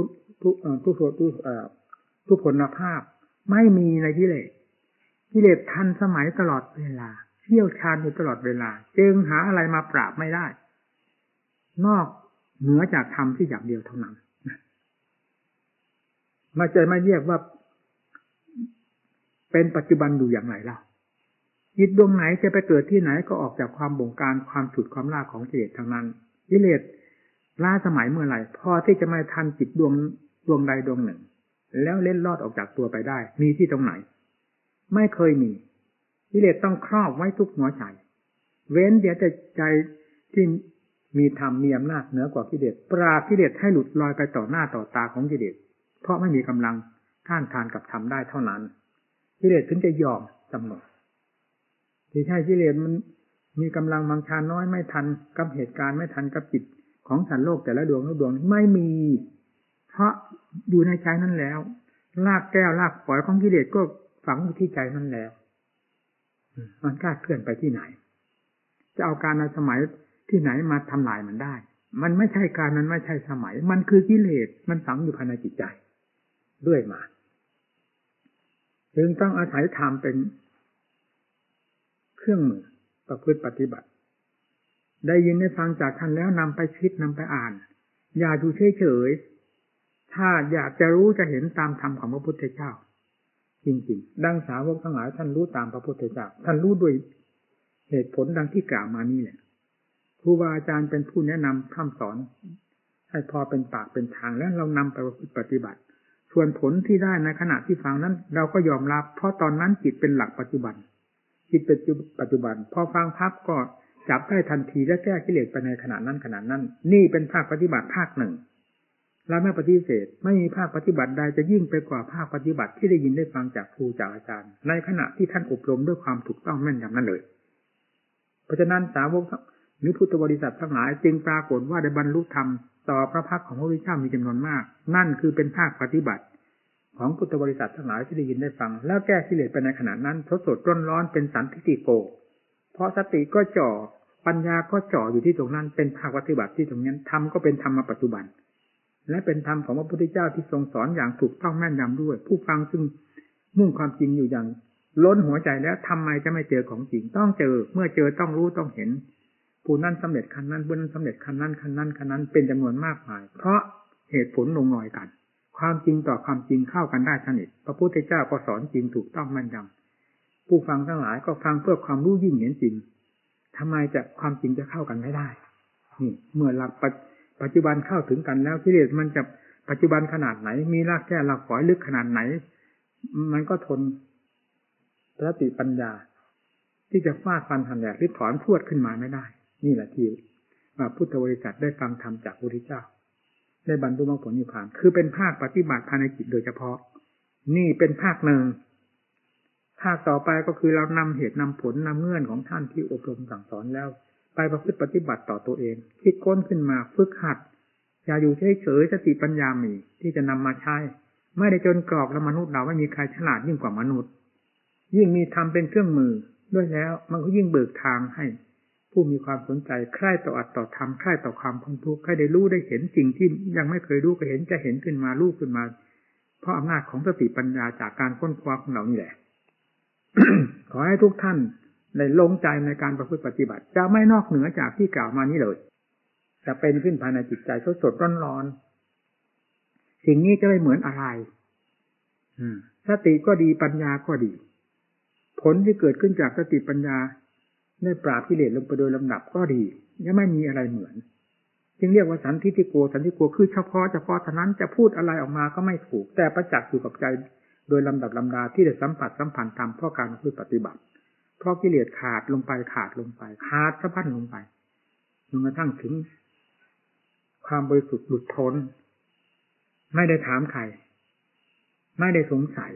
ทุพลภาพไม่มีในกิเลสทันสมัยตลอดเวลาเชี่ยวชาญอยู่ตลอดเวลาจึงหาอะไรมาปราบไม่ได้นอกเหนือจากธรรมที่อย่างเดียวเท่านั้นมาจะไม่เรียกว่าเป็นปัจจุบันอยู่อย่างไรเล่าจิตดวงไหนจะไปเกิดที่ไหนก็ออกจากความบงการความฉุดความล่าของกิเลสทั้งนั้นกิเลสล้าสมัยเมื่อไหร่พอที่จะมาทันจิตดวงใดดวงหนึ่งแล้วเล่นลอดออกจากตัวไปได้มีที่ตรงไหนไม่เคยมีกิเลสต้องครอบไว้ทุกหัวใจเว้นเดี๋ยวแต่ใจที่มีธรรมมีอำนาจเหนือกว่ากิเลสปราบกิเลสให้หลุดลอยไปต่อหน้าต่อตาของกิเลสเพราะไม่มีกำลังต้านทานกับธรรมได้เท่านั้นกิเลสถึงจะยอมจำนนที่ใช่กิเลสมันมีกำลังบังชาน้อยไม่ทันกับเหตุการณ์ไม่ทันกับจิตของสัตว์โลกแต่ละดวงไม่มีเพราะอยู่ในใจนั้นแล้วรากแก้วรากฝอยของกิเลสก็ฝังอยู่ที่ใจนั้นแล้วมันกล้าเคลื่อนไปที่ไหนจะเอาการในสมัยที่ไหนมาทำลายมันได้มันไม่ใช่การมันไม่ใช่สมัยมันคือกิเลสมันฝังอยู่ภายในจิตใจด้วยมาจึงต้องอาศัยธรรมเป็นเครื่องมือประพฤติปฏิบัติได้ยินได้ฟังจากท่านแล้วนำไปคิดนำไปอ่านอย่าดูเฉยๆถ้าอยากจะรู้จะเห็นตามธรรมของพระพุทธเจ้าจริงๆดังสาวกทั้งหลายท่านรู้ตามพระพุทธเจ้าท่านรู้ด้วยเหตุผลดังที่กล่าวมานี่แหละครูบาอาจารย์เป็นผู้แนะนำคำสอนให้พอเป็นปากเป็นทางแล้วเรานำไปปฏิบัติส่วนผลที่ได้ในขณะที่ฟังนั้นเราก็ยอมรับเพราะตอนนั้นจิตเป็นหลักปัจจุบันจิตเป็นปัจจุบันพอฟังพับก็จับได้ทันทีและแก้กิเลสไปในขณะนั้นนี่เป็นภาคปฏิบัติภาคหนึ่งเราไม่ปฏิเสธไม่มีภาคปฏิบัติใดจะยิ่งไปกว่าภาคปฏิบัติที่ได้ยินได้ฟังจากครูจากอาจารย์ในขณะที่ท่านอบรมด้วยความถูกต้องแม่นยำนั้นเลยเพราะฉะนั้นสาวกหรือพุทธบริษัททั้งหลายจึงปรากฏว่าได้บรรลุธรรมต่อพระพักของพระพุทธเจ้ามีจำนวนมากนั่นคือเป็นภาคปฏิบัติของพุทธบริษัททั้งหลายที่ได้ยินได้ฟังแล้วแก้กิเลสไปในขณะนั้นสดร้อนเป็นสันทิฏฐิโกเพราะสติก็จ่อปัญญาก็จ่ออยู่ที่ตรงนั้นเป็นภาคปฏิบัติที่ตรงนั้นธรรมก็เป็นธรรมปัจจุบันและเป็นธรรมของพระพุทธเจ้าที่ทรงสอนอย่างถูกต้องแม่นยำด้วยผู้ฟังซึ่งมุ่งความจริงอยู่อย่างล้นหัวใจแล้วทำไมจะไม่เจอของจริงต้องเจอเมื่อเจอต้องรู้ต้องเห็นผู้นั้นสำเร็จขั้นนั้นผู้นั้นสำเร็จขั้นนั้นเป็นจำนวนมากมายเพราะเหตุผลลงรอยกันความจริงต่อความจริงเข้ากันได้สนิทพระพุทธเจ้าก็สอนจริงถูกต้องแม่นยำผู้ฟังทั้งหลายก็ฟังเพื่อความรู้ยิ่งเห็นจริงทำไมจะความจริงจะเข้ากันไม่ได้นี่เมื่อหลักปัจจุบันเข้าถึงกันแล้วกิเลสมันจะปัจจุบันขนาดไหนมีรากแก้วรากฝอยลึกขนาดไหนมันก็ทนสติปัญญาที่จะฟาดฟันหันแหลกหรือถอนพรวดขึ้นมาไม่ได้นี่แหละที่พุทธบริษัทได้ฟังธรรมจากพระพุทธเจ้าได้บรรลุมรรคผลนิพพานคือเป็นภาคปฏิบัติภายในจิตโดยเฉพาะนี่เป็นภาคหนึ่งภาคต่อไปก็คือเรานำเหตุนำผลนำเงื่อนของท่านที่อบรมสั่งสอนแล้วไปประพฤติปฏิบัติต่อตัวเองคิดค้นขึ้นมาฝึกหัดอย่าอยู่เฉยๆสติปัญญามีที่จะนำมาใช้ไม่ได้จนกรอบแล้วมนุษย์เราไม่มีใครฉลาดยิ่งกว่ามนุษย์ยิ่งมีธรรมเป็นเครื่องมือด้วยแล้วมันก็ยิ่งเบิกทางให้ผู้มีความสนใจใคร่ต่ออัตต่อธรรมใคร่ต่อความพ้นทุกข์ใครได้รู้ได้เห็นสิ่งที่ยังไม่เคยรู้ก็เห็นจะเห็นขึ้นมารู้ขึ้นมาเพราะอำนาจของสติปัญญาจากการค้นคว้าของเรานี่แหละ ขอให้ทุกท่านได้ลงใจในการประพฤติปฏิบัติจะไม่นอกเหนือจากที่กล่าวมานี้เลยจะเป็นขึ้นภายในจิตใจสดๆร้อนๆสิ่งนี้จะไม่เหมือนอะไรสติก็ดีปัญญาก็ดีผลที่เกิดขึ้นจากสติปัญญาได้ปราบกิเลสลงไปโดยลำดับก็ดียังไม่มีอะไรเหมือนจึงเรียกว่าสันทิฏฐิโกคือเฉพาะเท่านั้นจะพูดอะไรออกมาก็ไม่ถูกแต่ประจักษ์อยู่กับใจโดยลำดับลำดาที่ได้สัมผัสสัมพันธ์ตามเพราะการพูดปฏิบัติเพราะกิเลสขาดลงไปขาดสะพัดลงไปจนกระทั่งถึงความบริสุทธิ์หลุดพ้นไม่ได้ถามใครไม่ได้สงสัย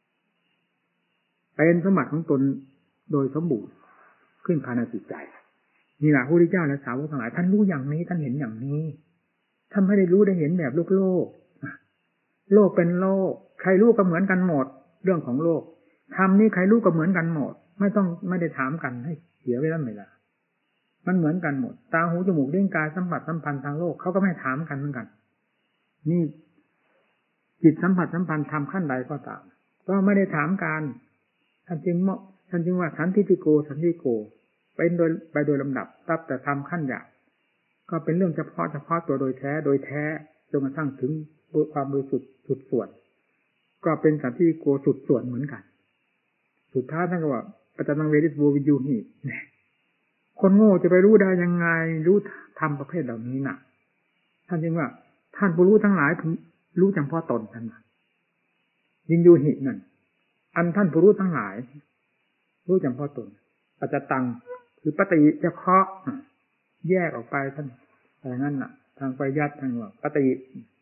เป็นสมบัติของตนโดยสมบูรณ์ขึ้นภายในจิตใจนี่แหละพระพุทธเจ้าและสาวกทั้งหลายท่านรู้อย่างนี้ท่านเห็นอย่างนี้ท่านไม่ได้รู้ได้เห็นแบบโลกโลกเป็นโลกใครรู้ก็เหมือนกันหมดเรื่องของโลกธรรมนี่ใครรู้ก็เหมือนกันหมดไม่ได้ถามกันให้เสียเวลามันเหมือนกันหมดตาหูจมูกลิ้นกายสัมผัสสัมพันธ์ทางโลกเขาก็ไม่ถามกันเหมือนกันนี่จิตสัมผัสสัมพันธ์ทำขั้นใดก็ตามก็ไม่ได้ถามกันท่านจึงว่าสันทิฏฐิโกเป็นโดยลำดับตับแต่ทำขั้นหยาบก็เป็นเรื่องเฉพาะตัวโดยแท้จนกระทั่งถึงความบริสุทธิ์สุดส่วนก็เป็นสันทิฏฐิโกสุดส่วนเหมือนกันสุดท้ายท่านก็ว่าปัจจังเวทิสโววิญูหิคนโง่จะไปรู้ได้ยังไงรู้ธรรมประเภทเหล่านี้น่ะท่านจึงว่าท่านผู้รู้ทั้งหลายรู้เฉพาะตนท่านวิญูหินั่นอันท่านผู้รู้ทั้งหลายรู้เฉพาะตนปัจจตังคือปฏิเฉพาะแยกออกไปท่านอย่างนั้นน่ะทางปริยัติทางว่าปฏิ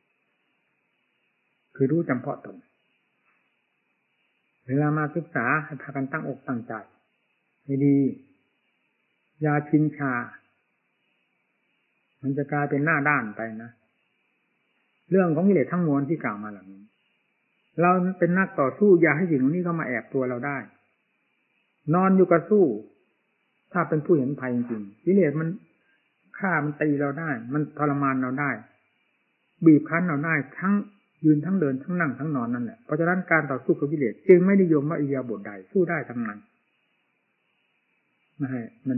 คือรู้เฉพาะตนเวลามาศึกษาให้พากันตั้งอกตั้งใจให้ดียาชินชามันจะกลายเป็นหน้าด้านไปนะเรื่องของกิเลสทั้งมวลที่กล่าวมาเหล่านี้เราเป็นนักต่อสู้อย่าให้สิ่งนี้เข้ามาแอบตัวเราได้นอนอยู่กับสู้ถ้าเป็นผู้เห็นภัยจริงๆกิเลสมันฆ่ามันตีเราได้มันทรมานเราได้บีบคั้นเราได้ทั้งยืนทั้งเดินทั้งนั่งทั้งนอนนั่นแหละเพราะฉะนั้นการต่อสู้กับกิเลสจึงไม่นิยมว่าอิริยาบถใดสู้ได้ทั้งนั้นไม่ให้มัน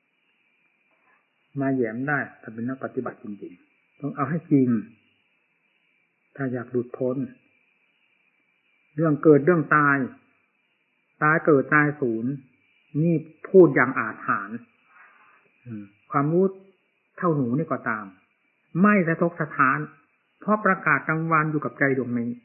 มาแย้มได้ถ้าเป็นนักปฏิบัติจริงๆต้องเอาให้จริงถ้าอยากหลุดพ้นเรื่องเกิดเรื่องตายเกิดตายสูญนี่พูดอย่างอาถรรพ์ความรู้เท่าหนูนี่ก็ตามไม่สะทกสะท้านเพราะประกาศกลางวันอยู่กับใจดวงนี้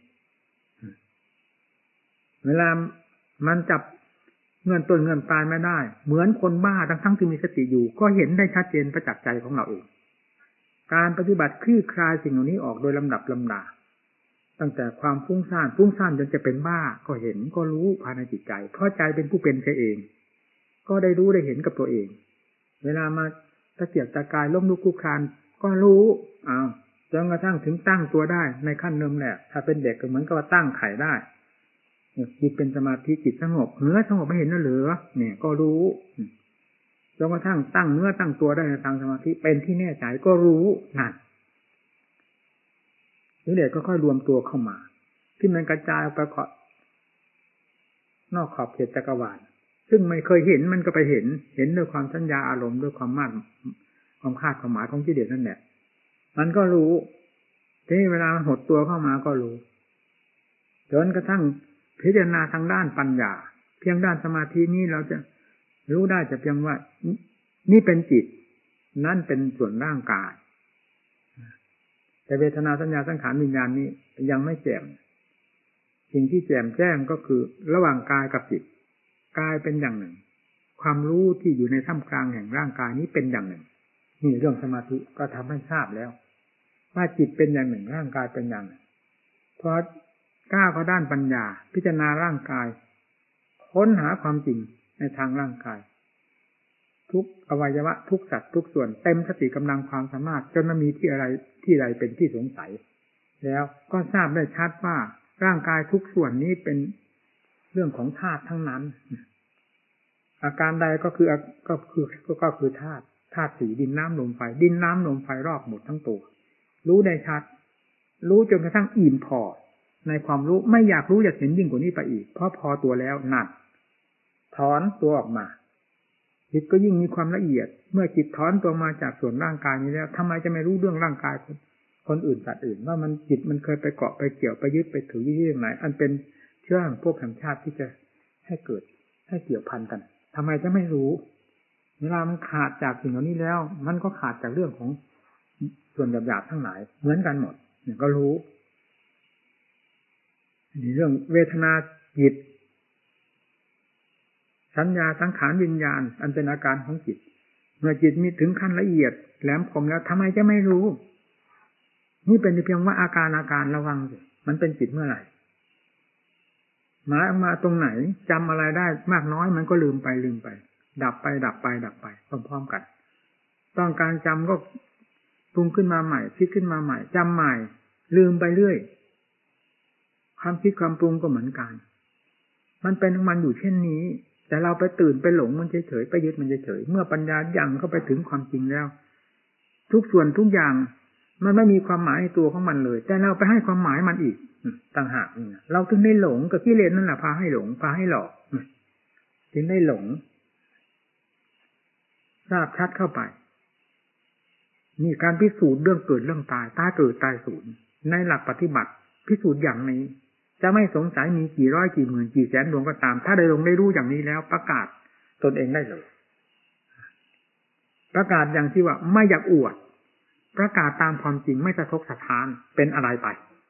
เวลามันจับเงินต้นเงินปลายไม่ได้เหมือนคนบ้าทั้งที่มีสติอยู่ก็เห็นได้ชัดเจนประจักษ์ใจของเราเองการปฏิบัติคลี่คลายสิ่งเหล่านี้ออกโดยลำดับลำดาตั้งแต่ความฟุ้งซ่านจนจะเป็นบ้าก็เห็นก็รู้ภายในจิตใจเพราะใจเป็นผู้เป็นเองก็ได้รู้ได้เห็นกับตัวเองเวลามาตะเกียกตะกายล้มลุกคลุกคลานก็รู้จนกระทั่งถึงตั้งตัวได้ในขั้นเริ่มแรกถ้าเป็นเด็กก็เหมือนกับว่าตั้งไข่ได้จิตเป็นสมาธิจิตสงบเนื้อสงบไม่เห็นนั่นเหรือเนี่ยก็รู้จนกระทั่งตั้งเนื้อตั้งตัวได้ในทางสมาธิเป็นที่แน่ใจก็รู้นั่นนี่เด็กก็ค่อยรวมตัวเข้ามาที่มันกระจายออกไปนอกขอบเขตจักรวาลซึ่งไม่เคยเห็นมันก็ไปเห็นด้วยความสัญญาอารมณ์ด้วยความมั่นความคาดความหมายของกิเลสนั่นแหละมันก็รู้ที่เวลาหดตัวเข้ามาก็รู้จนกระทั่งพิจารณาทางด้านปัญญาเพียงด้านสมาธินี้เราจะรู้ได้จะเพียงว่านี่เป็นจิตนั่นเป็นส่วนร่างกายแต่เวทนาสัญญาสังขารวิญญาณนี้ยังไม่แจ่มสิ่งที่แจ่มแจ้งก็คือระหว่างกายกับจิตกายเป็นอย่างหนึ่งความรู้ที่อยู่ในท่ามกลางแห่งร่างกายนี้เป็นอย่างหนึ่งนี่เรื่องสมาธิก็ทำให้ทราบแล้วว่าจิตเป็นอย่างหนึ่งร่างกายเป็นอย่างหนึ่งพอก้าวเข้าด้านปัญญาพิจารณาร่างกายค้นหาความจริงในทางร่างกายทุกอวัยวะทุกสัตว์ทุกส่วนเต็มสติกำลังความสามารถจนไม่มีที่ใดเป็นที่สงสัยแล้วก็ทราบได้ชัดว่าร่างกายทุกส่วนนี้เป็นเรื่องของธาตุทั้งนั้นอาการใดก็คือธาตุสี่ดินน้ำลมไฟดินน้ำลมไฟรอบหมดทั้งตัวรู้ได้ชัดรู้จนกระทั่งอิ่มพอในความรู้ไม่อยากรู้อยากเห็นยิ่งกว่านี้ไปอีกเพราะพอตัวแล้วนั่นถอนตัวออกมาจิตก็ยิ่งมีความละเอียดเมื่อจิตถอนตัวมาจากส่วนร่างกายนี้แล้วทำไมจะไม่รู้เรื่องร่างกายคนอื่นสัตว์อื่นว่ามันจิตมันเคยไปเกาะไปเกี่ยวไปยึดไปถือยี่ไหนอันเป็นเชื่อของพวกแห่งชาติที่จะให้เกิดให้เกี่ยวพันกันทำไมจะไม่รู้เวลามันขาดจากสิ่งเหล่านี้แล้วมันก็ขาดจากเรื่องของส่วนหยาบๆทั้งหลายเหมือนกันหมดเนี่ยก็รู้เรื่องเวทนาจิตสัญญาสังขารวิญญาณอันเป็นอาการของจิตเมื่อจิตมีถึงขั้นละเอียดแหลมคมแล้วทำไมจะไม่รู้นี่เป็นเพียงว่าอาการระวังสิมันเป็นจิตเมื่อไหร่หมายออกมาตรงไหนจำอะไรได้มากน้อยมันก็ลืมไปดับไปพร้อมๆกันต้องการจำก็ปรุงขึ้นมาใหม่คิดขึ้นมาใหม่จำใหม่ลืมไปเรื่อยความคิดความปรุงก็เหมือนกันมันเป็นของมันอยู่เช่นนี้แต่เราไปตื่นไปหลงมันเฉยๆไปยึดมันเฉยๆเมื่อปัญญายังเข้าไปถึงความจริงแล้วทุกส่วนทุกอย่างมันไม่มีความหมายในตัวของมันเลยแต่เราไปให้ความหมายมันอีกต่างหากนี่เราถึงได้หลงกับกิเลสนั่นแหละพาให้หลงพาให้หลอกถึงได้หลงทราบชัดเข้าไปนี่การพิสูจน์เรื่องเกิดเรื่องตายตาเกิดตายสูญในหลักปฏิบัติพิสูจน์อย่างนี้จะไม่สงสัยมีกี่ร้อยกี่หมื่นกี่แสนดวงก็ตามถ้าได้ลงได้รู้อย่างนี้แล้วประกาศตนเองได้เลยประกาศอย่างที่ว่าไม่อยากอวดประกาศตามความจริงไม่สะทกสะท้านเป็นอะไรไป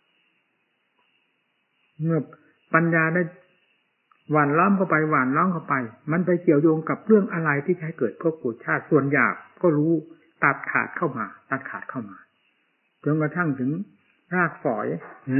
เมื่อปัญญาได้หว่านล้อมเข้าไปมันไปเกี่ยวโยงกับเรื่องอะไรที่ใช้เกิดภพภูมิชาติส่วนหยาบก็รู้ตัดขาดเข้ามาจนกระทั่งถึงรากฝอย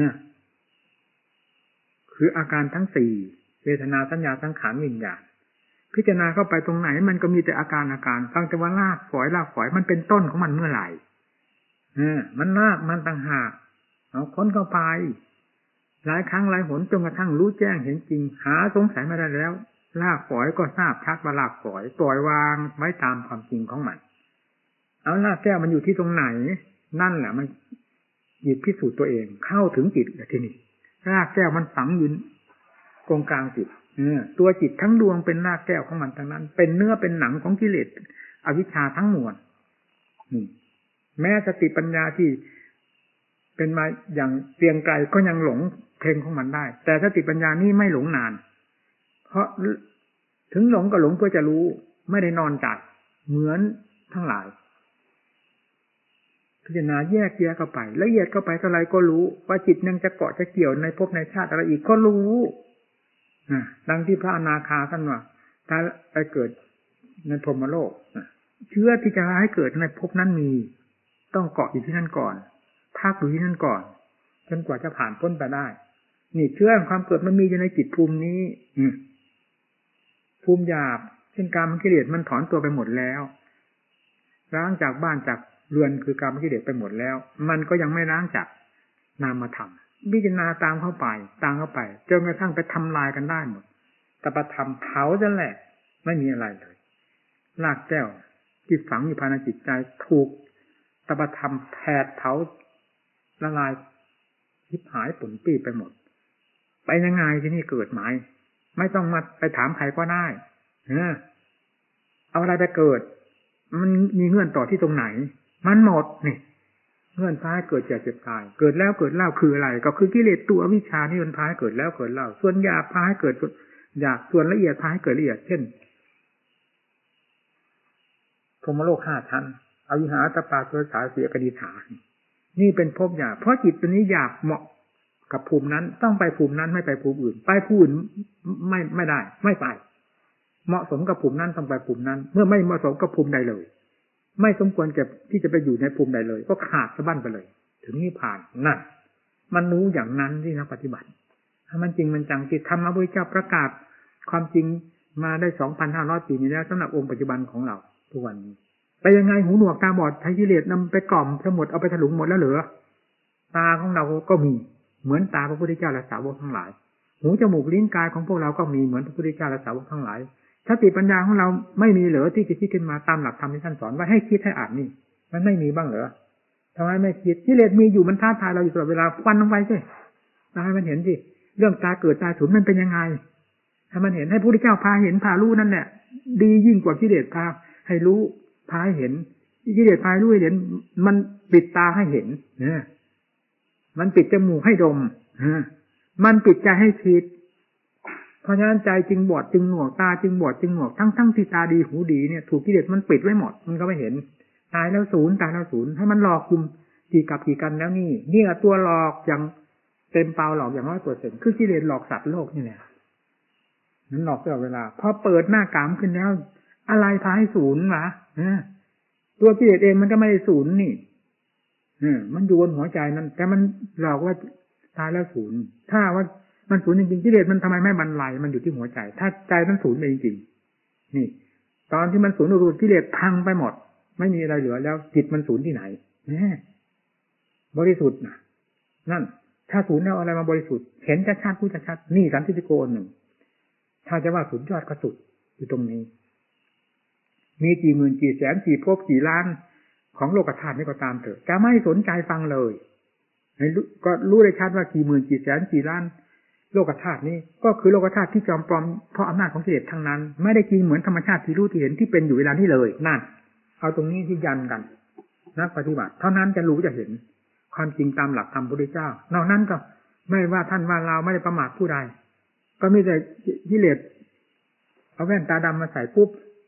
คืออาการทั้งสี่เวทนาสัญญาสังขารวิญญาณพิจารณาเข้าไปตรงไหนมันก็มีแต่อาการฟังแต่ว่ารากฝอยมันเป็นต้นของมันเมื่อไหร่มันรากมันต่างหากเอาค้นเข้าไปหลายครั้งหลายหนจนกระทั่งรู้แจ้งเห็นจริงหาสงสัยไม่ได้แล้วรากฝอยก็ทราบชัดว่ารากฝอยปล่อยวางไว้ตามความจริงของมันเอารากแก้วมันอยู่ที่ตรงไหนนั่นแหละมันหยิบพิสูจน์ตัวเองเข้าถึงจิตทีนี้รากแก้วมันฝังอยู่ตรงกลางจิตตัวจิตทั้งดวงเป็นรากแก้วของมันทั้งนั้นเป็นเนื้อเป็นหนังของกิเลสอวิชชาทั้งมวลแม้สติปัญญาที่เป็นมาอย่างเรียงไกลก็ยังหลงเพลงของมันได้แต่สติปัญญานี้ไม่หลงนานเพราะถึงหลงก็หลงเพื่อจะรู้ไม่ได้นอนใจเหมือนทั้งหลายพิจารณาแยกแยะเข้าไปละเอียดเข้าไปเท่าไรก็รู้ว่าจิตยังจะเกาะจะเกี่ยวในภพในชาติอะไรอีกก็รู้ดังที่พระอนาคาท่านว่าถ้าไปเกิดในพรหมโลกเชื้อที่จะให้เกิดในภพนั้นมีต้องเกาะอยู่ที่นั่นก่อนพักอยู่ที่นั่นก่อนจนกว่าจะผ่านพ้นไปได้นี่เชื้อความเกิดมันมีอยู่ในจิตภูมินี้ภูมิหยาบเช่นกามกิเลสมันถอนตัวไปหมดแล้วล้างจากบ้านจากเรือนคือกามกิเลสไปหมดแล้วมันก็ยังไม่ล้างจากนามธรรมพิจารณาตามเข้าไปจนกระทั่งไปทำลายกันได้หมดตปธรรมเผาจนแหละไม่มีอะไรเลยรากแก้วที่ฝังอยู่ภายในจิตใจถูกตปธรรมแผดเผาละลายทิพหายปุ่นปี้ไปหมดไปยังไงที่นี่เกิดหมายไม่ต้องมาไปถามใครก็ได้เอาอะไรไปเกิดมันมีเงื่อนต่อที่ตรงไหนมันหมดนี่เงื่อนพาให้เกิดแก่เจ็บตายเกิดแล้วเกิดเล่าคืออะไรก็คือกิเลสตัววิชานี่มันพาให้เกิดแล้วเกิดเล่าส่วนหยาบพาให้เกิดหยาบส่วนละเอียดพาให้เกิดละเอียดเช่นพรหมโลก5ชั้นอวิหาตปาตัวสาเสียกดิฐานนี่เป็นภพหยาบเพราะจิตตัวนี้หยาบเหมาะกับภูมินั้นต้องไปภูมินั้นไม่ไปภูมิอื่นไปภูมิอื่นไม่ได้ไม่ไปเหมาะสมกับภูมินั้นต้องไปภูมินั้นเมื่อไม่เหมาะสมกับภูมิใดเลยไม่สมควรเก็บที่จะไปอยู่ในภูมิใดเลยก็ขาดสะบั้นไปเลยถึงนิพพานนั่นมันรู้อย่างนั้นที่นักปฏิบัติถ้ามันจริงมันจังที่ธรรมะพุทธเจ้าประกาศความจริงมาได้ 2,500 ปีนี้แล้วสำหรับองค์ปัจจุบันของเราทุกวันนี้ไปยังไงหูหนวกตาบอดใช้กิเลสนำไปกล่อมทั้งหมดเอาไปถลุงหมดแล้วเหรอตาของเราก็มีเหมือนตาพระพุทธเจ้าและสาวกทั้งหลายหูจมูกลิ้นกายของพวกเราก็มีเหมือนพระพุทธเจ้าและสาวกทั้งหลายสติปัญญาของเราไม่มีเหรอที่จะคิดขึ้นมาตามหลักธรรมที่ท่านสอนว่าให้คิดให้อ่านนี่มันไม่มีบ้างเหรอทำไมไม่คิดกิเลสมีอยู่มันท้าทายเราอยู่ตลอดเวลาฟันลงไปสิให้มันเห็นสิเรื่องตาเกิดตาสูญมันเป็นยังไงถ้ามันเห็นให้พระพุทธเจ้าพาเห็นพารู้นั่นแหละดียิ่งกว่ากิเลสพาให้รู้พาให้เห็นกิเลสพารู้ให้เห็นมันปิดตาให้เห็นมันปิดจมูกให้ดมมันปิดใจให้คิดเพราะฉะนั้นใจจึงบอดจึงหนวกตาจึงบอดจึงหนวกทั้งที่ตาดีหูดีเนี่ยถูกกิเลสมันปิดไว้หมดมันก็ไม่เห็นตายแล้วศูนย์ให้มันหลอกคุมกี่กับกี่กันแล้วนี่เนี่ยตัวหลอกอย่างเต็มเปล่าหลอกอย่าง 100% คือกิเลสหลอกสัตว์โลกนี่แหละนั้นหลอกตลอดเวลาพอเปิดหน้ากามขึ้นแล้วอะไรพาให้ศูนย์วะตัวกิเลสเองมันก็ไม่ได้ศูนย์นี่มันอยู่บนหัวใจนั้นแต่มันหลอกว่าตายแล้วศูนย์ถ้าว่ามันศูนย์จริงๆกิเลสมันทำไมไม่บรรลัยมันอยู่ที่หัวใจถ้าใจมันศูนย์ไปจริงๆนี่ตอนที่มันศูนย์รูปกิเลสพังไปหมดไม่มีอะไรเหลือแล้วจิตมันศูนย์ที่ไหนแน่บริสุทธิ์นะนั่นถ้าศูนย์แล้วอะไรมาบริสุทธิ์เห็นชัดๆพูดชัดๆนี่สันติโกหนึ่งถ้าจะว่าสุดยอดก็สุดอยู่ตรงนี้มีกี่หมื่นกี่แสนกี่ภพกี่ล้านของโลกธาตุนี่ก็ตามเถอะจะไม่สนใจฟังเลยก็รู้ได้ชัดว่ากี่หมื่นกี่แสนกี่ล้านโลกธาตุนี้ก็คือโลกธาตุที่จอมปลอมเพราะอำนาจของกิเลสทั้งนั้นไม่ได้จริงเหมือนธรรมชาติที่รู้ที่เห็นที่เป็นอยู่เวลานี้เลยนั่นเอาตรงนี้ที่ยันกันนักปฏิบัติเท่านั้นจะรู้จะเห็นความจริงตามหลักธรรมพระพุทธเจ้านอกนั้นก็ไม่ว่าท่านว่าเราไม่ได้ประมาทผู้ใดก็มีแต่กิเลสเอาแว่นตาดำมาใส่ปุ๊บ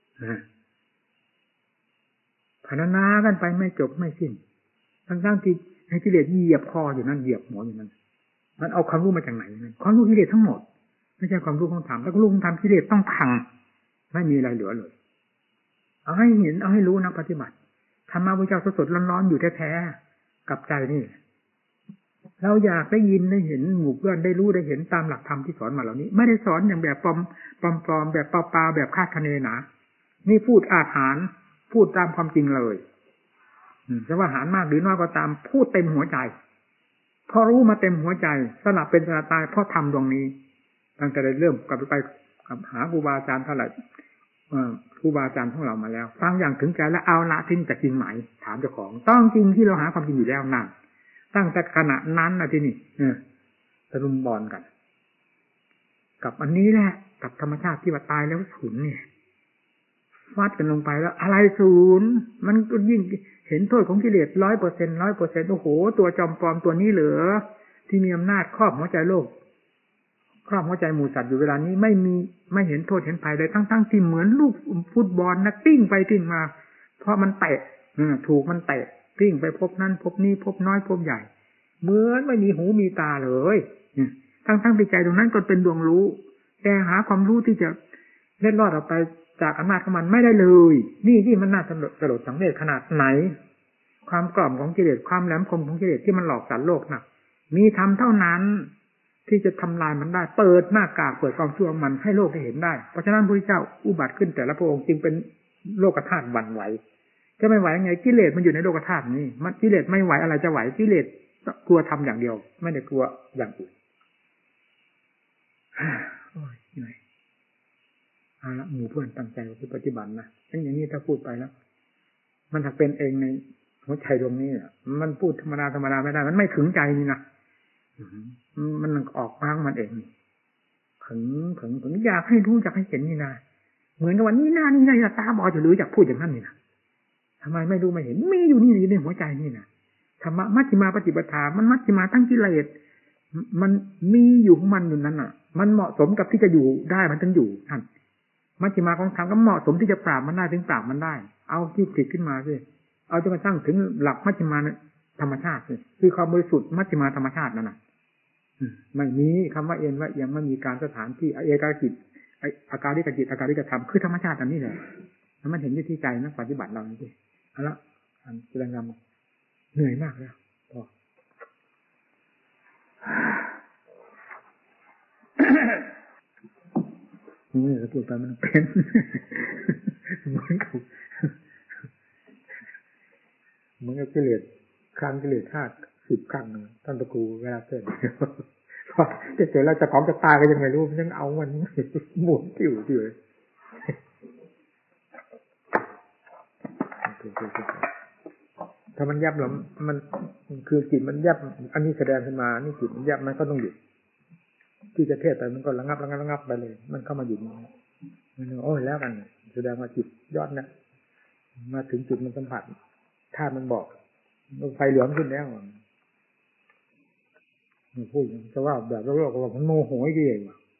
พรรณนากันไปไม่จบไม่สิ้นทั้งที่ให้กิเลสเหยียบคออยู่นั่นเหยียบหัวอยู่นั่นมันเอาความรู้มาจากไหนนั่นความรู้กิเลสทั้งหมดไม่ใช่ความรู้ของธรรมแล้วก็รู้ของธรรมกิเลสต้องพังไม่มีอะไรเหลือเลยเอาให้เห็นเอาให้รู้นะปฏิบัติธรรมะพระเจ้าสดๆร้อนๆอยู่แท้ๆกับใจนี่เราอยากได้ยินได้เห็นหมู่เพื่อนได้รู้ได้เห็นตามหลักธรรมที่สอนมาเหล่านี้ไม่ได้สอนอย่างแบบปลอมแบบเปล่าๆแบบคาดคะเนนะนี่พูดอาถรรพ์พูดตามความจริงเลยจะว่าหารมากหรือน้อยก็ตามพูดเต็มหัวใจพอรู้มาเต็มหัวใจสลับเป็นสลับตายเพราะทำตรงนี้ตั้งแต่ได้เริ่มกลับไปกับหาครูบาอาจารย์เท่าไหร่ครูบาอาจารย์ของเรามาแล้วฟังอย่างถึงใจแล้วเอาละที่จะจริงไหมถามเจ้าของต้องจริงที่เราหาความจริงอยู่แล้วนั่นตั้งแต่ขณะนั้นนะที่นี่ตะลุมบอลกันกับอันนี้แหละกับธรรมชาติที่ว่าตายแล้วศูนย์เนี่ยวัดกันลงไปแล้วอะไรศูนย์มันก็ยิ่งเห็นโทษของกิเลส100%โอ้โหตัวจอมปลอมตัวนี้เหลือที่มีอำนาจครอบหัวใจโลกครอบหัวใจหมู่สัตว์อยู่เวลานี้ไม่เห็นโทษเห็นภัยเลยทั้งที่เหมือนลูกฟุตบอลนะกิ้งไปกิ้งมาเพราะมันเตะถูกมันเตะกิ้งไปพบนั้นพบนี้พบน้อยพบใหญ่เหมือนไม่มีหูมีตาเลยทั้งที่ใจตรงนั้นก็เป็นดวงรู้แต่หาความรู้ที่จะเล็ดลอดออกไปจากอำนาจของมันไม่ได้เลยนี่ที่มันน่าสลดสังเวชขนาดไหนความกล่อมของกิเลสความแหลมคมของกิเลสที่มันหลอกสัตว์โลกน่ะมีธรรมเท่านั้นที่จะทำลายมันได้เปิดหน้ากากเปิดความชั่วมันให้โลกได้เห็นได้เพราะฉะนั้นพระพุทธเจ้าอุบัติขึ้นแต่ละพระองค์จึงเป็นโลกธาตุหวั่นไหวจะไม่ไหวยังไงกิเลสมันอยู่ในโลกธาตุนี้มันกิเลสไม่ไหวอะไรจะไหวกิเลสกลัวทำอย่างเดียวไม่ได้กลัวอย่างอื่นโอ้ยเหนื่อยเอาละหมู่เพื่อนตั้งใจปฏิบัตินะทั้งอย่างนี้ถ้าพูดไปแล้วมันถ้าเป็นเองในหัวใจดวงนี้มันพูดธรรมดาไม่ได้มันไม่ถึงใจนี่นะมันออกมาของมันเองถึงอยากให้รู้อยากให้เห็นนี่นะเหมือนกับวันนี้หน้าตาบอดจะรู้อยากพูดอย่างนั้นนี่นะทำไมไม่รู้ไม่เห็นมีอยู่นี่ในหัวใจนี่นะธรรมะมัชฌิมาปฏิปทามันมัชฌิมาทั้งกิเลสมันมีอยู่ของมันอยู่นั้นน่ะมันเหมาะสมกับที่จะอยู่ได้มันถึงอยู่ท่านมัชฌิมาของธรรมก็เหมาะสมที่จะปราบมันได้ถึงปราบมันได้เอาที่ผิดขึ้นมาสิเอาจนกระทั่งถึงหลักมัชฌิมาธรรมชาติคือความบริสุทธิ์มัชฌิมาธรรมชาตินั่นน่ะไม่มีคำว่าเอ็นว่ายังไม่มีการสถานที่เอกาจิตอาการที่กจิตอาการที่กระทำคือธรรมชาติอันนี้แหละมันเห็นอยู่ที่ใจนักปฏิบัติเรานี่สิเอาละแสดงงานเหนื่อยมากแล้วพอนี่จะพูดไปมันเป็นเหมือนกับกิเลสครั้งกิเลสธาตุ10 ครั้งนึงท่านตะกูเวลาเกิดพอจะเจอแล้วจะของจะตายก็ยังไม่รู้มันยังเอามันหมุนติ้วเลยถ้ามันยับแล้วมันคือจิตมันยับอันนี้แสดงขึ้นมานี่จิตมันยับมันก็ต้องหยุดที่จะเทศไปมันก็ระงับไปเลยมันเข้ามาหยุดมันโอ้ยแล้วกันแสดงว่าจิตยอดนะมาถึงจุดมันสัมผัสธาตุมันบอกไฟเหลืองขึ้นแล้วพูดจะว่าแบบโลกมันโมโหกี่เอง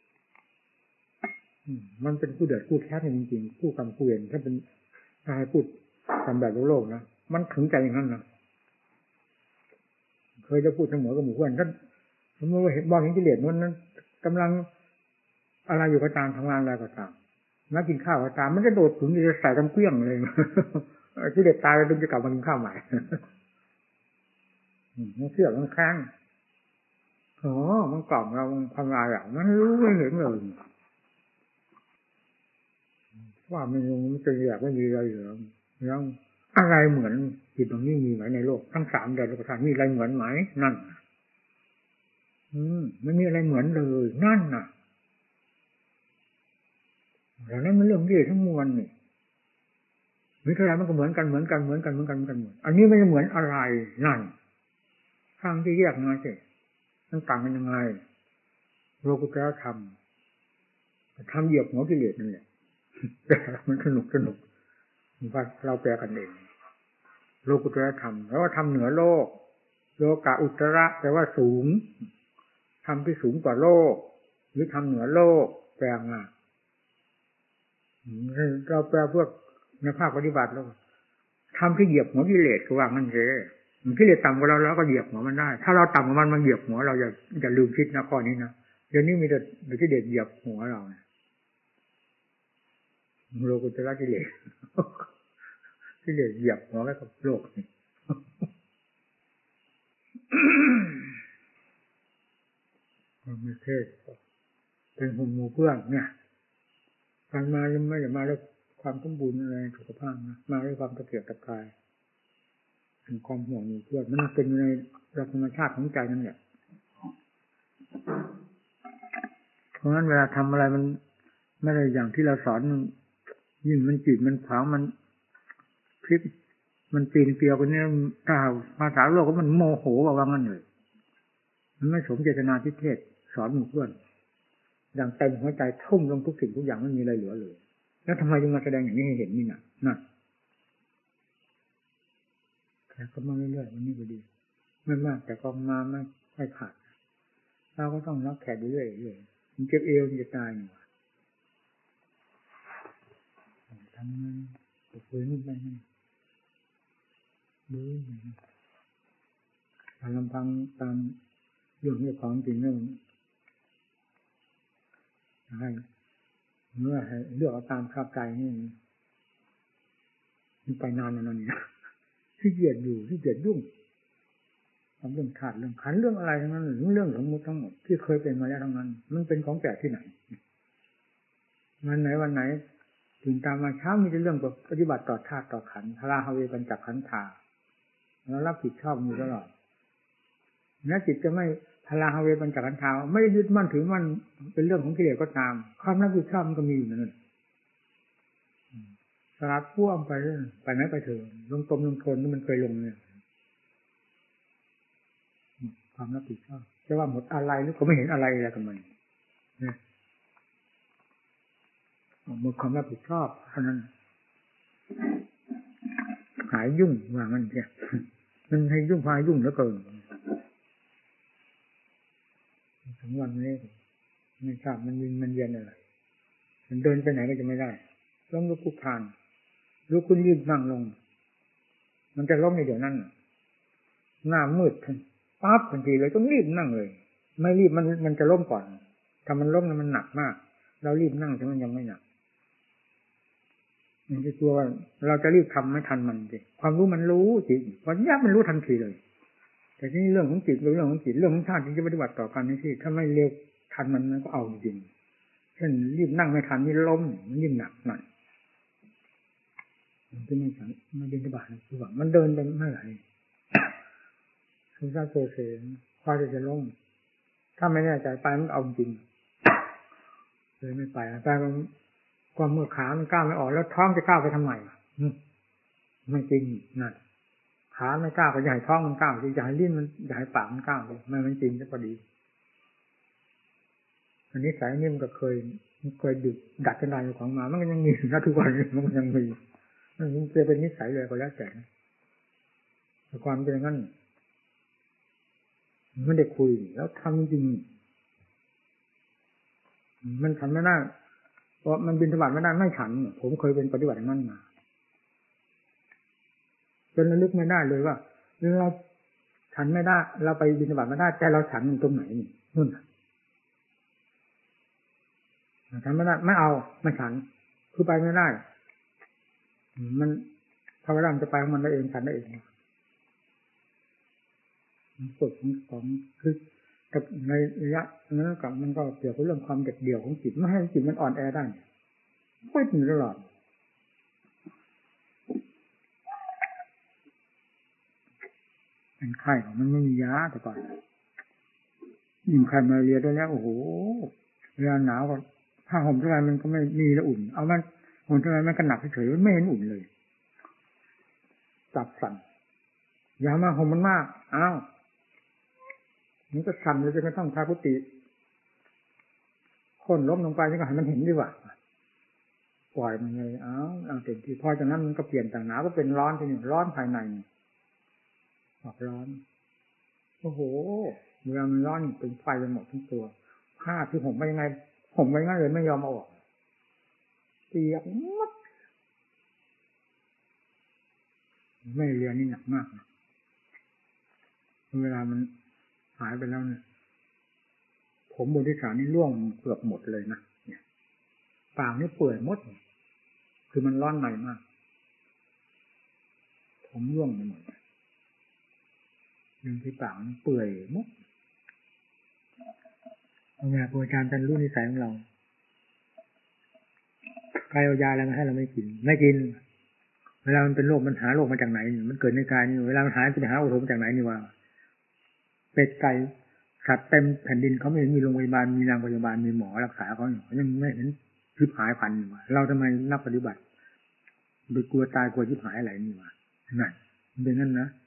มันเป็นผู้เดือดผู้แค้นจริงๆผู้กรรมผู้เวรถ้าเป็นให้พูดทำแบบโลกนะมันถึงใจอย่างนั้นนะเคยจะพูดเสมอกับหมู่เพื่อนท่านผมว่าเห็นบ้างเห็นกิเลสนั้นกำลังอะไรอยู่ก็ตามทำงานอะไรก็ตามนักกินข้าวก็ตามมันจะโดดถึงจะใส่กำเกลี้ยงเลยกิเลสตายแล้วถึงจะกลับมากินข้าวใหม่มันเชื่อมันแข้งมันกล่อมเราทำลายมันรู้ไม่เห็นเลยว่ามันจะอยากไม่มีอะไรเหรอแล้วอะไรเหมือนจิตตรงนี้มีไหมในโลกทั้งสามแดนโลกธาตุมีอะไรเหมือนไหมนั่นไม่มีอะไรเหมือนเลยนั่นน่ะแต่นั้นมันเรื่องที่ทั้งมวลนี่วิทยามันก็เหมือนกันอันนี้ไม่เหมือนอะไรนั่นข้างที่แยกมาสิมันต่างกันยังไงโลกุตตรธรรมเหยียบหัวกิเลสนั่นแหละแต่มันสนุกว่าเราแปลกันเองโลกุตตรธรรมแล้วว่าทำเหนือโลกโลกะอุตระแปลว่าสูงทำที่สูงกว่าโลกหรือทำเหนือโลกแปลงเราแปลพวกในภาคปฏิบัติแล้วทำที่เหยียบหัวกิเลสคือว่างั้นเลยกิเลสต่ำกว่าเราก็เหยียบหัวมันได้ถ้าเราต่ำกว่ามันเหยียบหัวเราอย่าลืมคิดนะข้อนี้นะเดี๋ยวนี้มีแต่กิเลสเหยียบหัวเราโลกุตระกิเลสเหยียบหัวไว้กับโลกมีเทศเป็นหุ่นหมู่เพื่อนเนี่ยการมาไม่ได้มาด้วยความสมบูรณ์อะไรสุขภาพนะมาด้วยความตะเกียกตะกายเป็นความห่วงหมู่เพื่อนมันเป็นในธรรมชาติของใจนั่นแหละเพราะฉะนั้นเวลาทำอะไรมันไม่ได้อย่างที่เราสอนยิ่งมันจีบมันขวางมันพลิกมันปีนเกลียวกันเนี่ยถ้าภาษาโลกก็มันโมโหว่างั้นเลยมันไม่สมเจตนาที่เทศสอนหมู่เพื่อนอย่างเต็มหัวใจทุ่มลงทุกสิ่งทุกอย่างไม่มีอะไรเหลือเลยแล้วทำไมจึงมาแสดงอย่างนี้ให้เห็นนี่น่ะนั่นแต่ก็มาเรื่อยๆวันนี้ก็ดีไม่มากแต่ก็มาไม่ขาดเราก็ต้องรับแขกเรื่อยๆมันเจ็บเอวมันจะตายหนูทำงานคุยนู่นไปนี่ดูการลำพังตามเรื่องนี้ของจริงเรื่องให้เมื่อให้เลือกเอาตามคาบใจนี่มันไปนานแล้วนี่ที่เกียดอยู่ที่เกียดยุ่งทำเรื่องขาดเรื่องขันเรื่องอะไรทั้งนั้นเรื่องสมมติทั้งหมดที่เคยเป็นมาแล้วทั้งนั้นมันเป็นของแปลกที่ไหนวันไหนถึงตามมาเช้ามีแต่เรื่องปฏิบัติต่อธาตุต่อขันธ์พราหเวปัญจขันธาแล้วรับผิดชอบอยู่ตลอดแม้จิตจะไม่พราหเวปัญจขันธาไม่ยึดมั่นถือมั่นเป็นเรื่องของกิเลสก็ตามความรับผิดชอบมันก็มีอยู่นั่นแหละสลัดพ่วงไปไหนไปเถอะลงตมลงทนนี่มันเคยลงเนี่ยความรับผิดชอบจะว่าหมดอะไรหรือก็ไม่เห็นอะไรอะไรกันมันเนี่ยหมดความรับผิดชอบเท่านั้นหายยุ่งว่างั้นใช่มันให้ยุ่งพายุ่งเหลือเกินทั้งวันนี้ไม่ทราบมันยิงมันเย็นอะไรมันเดินไปไหนก็จะไม่ได้ล้มลุกคลุกคลานลุกขึ้นยืนนั่งลงมันจะล้มในเดี๋ยวนั้นหน้ามืดปั๊บทันทีเลยต้องรีบนั่งเลยไม่รีบมันจะล้มก่อนถ้ามันล้มมันหนักมากเรารีบนั่งแต่มันยังไม่หนักมันจะกลัวว่าเราจะรีบทำไม่ทันมันสิความรู้มันรู้จริงวันนี้มันรู้ทันทีเลยแต่ที่นี่เรื่องของจิตเรื่องของจิตเรื่องของชาติที่จะปฏิบัติต่อกันนี่สิถ้าไม่เร็วทันมันก็เอาจริงเช่นรีบนั่งไม่ทันนี่ล้มมันยิ่งหนักหน่อยมันจะไม่สั่งไม่บินทบาทคือว่ามันเดินไปเมื่อไหร่คุณทราบโซเซคว้าจะล้มถ้าไม่แน่ใจไปมันเอาจริงเลยไม่ไปไปความเมื่อขามันก้าวไม่ออกแล้วท้องจะก้าวไปทำไมไม่จริงนั่นขาไม่ก้าวก็ใหญ่ท้องมันก้าวจะใหญ่ลิ้นมันใหญ่ปากมันก้าวเลยไม่จริงจะพอดีอันนี้สายนี่มันก็เคยดึกดัดกันได้ของมามันก็ยังมีนะทุกวันมันก็ยังมีมันจะเป็นนิสัยเลยก็แล้วแต่แต่ความเป็นอย่างนั้นไม่ได้คุยแล้วทำจริงมันทำไม่ได้เพราะมันบิณฑบาตไม่ได้ไม่ฉันผมเคยเป็นปฏิบัตินั่นมาจนระลึกไม่ได้เลยว่าเราฉันไม่ได้เราไปบิณฑบาตไม่ได้แต่เราฉันตรงไหนนี่นู่นฉันไม่ได้ไม่เอาไม่ฉันคือไปไม่ได้มันพระร่างจะไปของมันได้เองฉันได้เองฝึกของคือกับในระยะนั้นกับมันก็เกี่ยวกับเรื่องความเด็ดเดี่ยวของจิตไม่ให้จิตมันอ่อนแอได้ไม่ถึงตลอดเป็นไข้มันไม่มียาแต่ก่อนยิ่งไข้มาเรียได้แล้วโอ้โหเวลาหนาวก็ผ้าห่มเท่าไรมันก็ไม่มีแล้วอุ่นเอามันห่มเท่าไรมันก็หนักเฉยๆไม่เห็นอุ่นเลยจับสั่นยามาห่มมันมากอ้าวมันก็สั่นเลยจนกระทั่งพาพุติคนล้มลงไปนี่ก็ให้มันเห็นดีกว่าปล่อยมันเลยเอาเต็มที่พอจากนั้นมันก็เปลี่ยนจากหนาวก็เป็นร้อนทีนี้ร้อนภายในออกร้อนโอ้โหเวลามันร้อนเป็นไฟไปหมดทั้งตัวผ้าที่ห่มไปยังไงห่มไปยังไงเลยไม่ยอมเอาออกเปียกหมดไม่เรียนนี่หนักมากนะเวลามันหายไปแล้วเนี่ยผมบนที่ขานี่ร่วงเกือบหมดเลยนะเนี่ยปากนี่เปื่อยหมดคือมันร้อนในมากผมร่วงไปหมดยังที่ปากมันเปื่อยหมดเอาไงครูอาจารย์เป็นรู้นิสัยของเรากายเอายาอะไรมาให้เราไม่กินเวลามันเป็นโรคมันหาโรคมาจากไหนมันเกิดในกายนี่เวลามันหายจะไปหาโรคมาจากไหนนี่ว่าเป็ดไก่สัตว์เต็มแผ่นดินเขาไม่เห็นมีโรงพยาบาลมีนางพยาบาลมีหมอรักษาเขาอยู่ยังไม่เห็นชิบหายพันอยู่ว่าเราทำไมนักปฏิบัติไปกลัวตายกลัวชิบหายอะไรนี่ว่านั่นมันเป็นงั้นนะ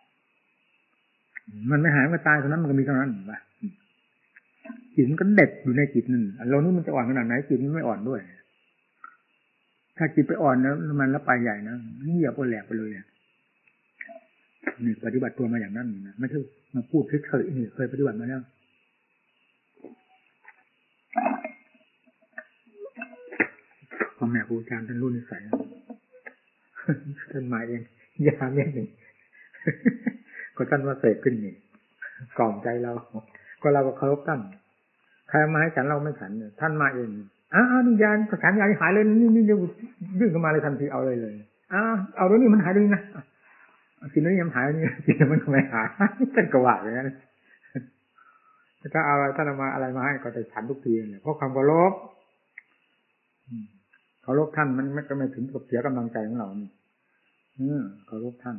มันไม่หายมันก็ตายเท่านั้นมันก็มีเท่านั้นว่าจิตมันก็เด็ดอยู่ในจิตนั่นเรานี่มันจะอ่อนขนาดไหนจิตมันไม่อ่อนด้วยถ้าจิตไปอ่อนแล้วมันแล้วไปใหญ่นะเงียบก็แหลกไปเลยนี่ปฏิบัติตัวมาอย่างนั้นนะไม่ใช่มาพูดเคยนี่เคยปฏิบัติมาแล้วพ่อแม่ครูอาจารย์ท่านรู้นิสัยท่านมาเองยาเม็ดหนึ่งก็ท่านว่าเสกขึ้นนี่กล่อมใจเราก็เราก็เคารพท่านใครมาให้ฉันเราไม่ฉันท่านมาเองนี่ยาฉันยาหายเลยนี่ยื่นเข้ามาเลยทันทีเอาเลยเอาเรื่องนี้มันหายเลยนะกินแล้วยังหายนี่กินแล้วมันไม่หายท่านก็ว่าอย่างนั้นถ้าเอาท่านเอามาอะไรมาให้ก็จะฉันทุกทีเลยเพราะความเคารพท่านมันก็ไม่ถึงกับเสียกำลังใจของเรานี่เคารพท่าน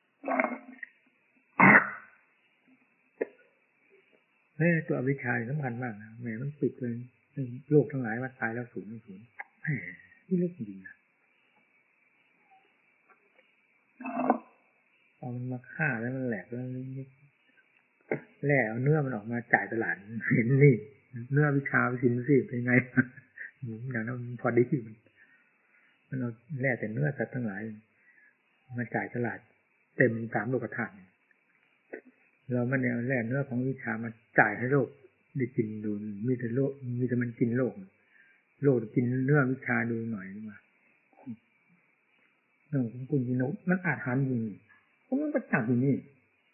ตัวอวิชชาสำคัญมากนะแหมมันปิดเลยโลกทั้งหลายว่าตายแล้วศูนย์แหมนี่เรื่องจริงนะเอามันมาฆ่าแล้วมันแหลกแล้วเอาเนื้อมันออกมาจ่ายตลาดเห็นนี่เนื้อวิชาวิสินสิเป็นไงอย่างนั้นพอดีมันเอาแร่แต่เนื้อสัตว์ทั้งหลายมาจ่ายตลาดเต็ม3โลกธาตุเราไม่ได้เอาแร่เนื้อของวิชามาจ่ายให้โลกได้กินดูมีแต่มันกินโลกกินเนื้อวิชาดูหน่อยมาเรื่องของคุณกินนกมันอาถรรพ์จริงเพราะมันประจักษ์อยู่นี่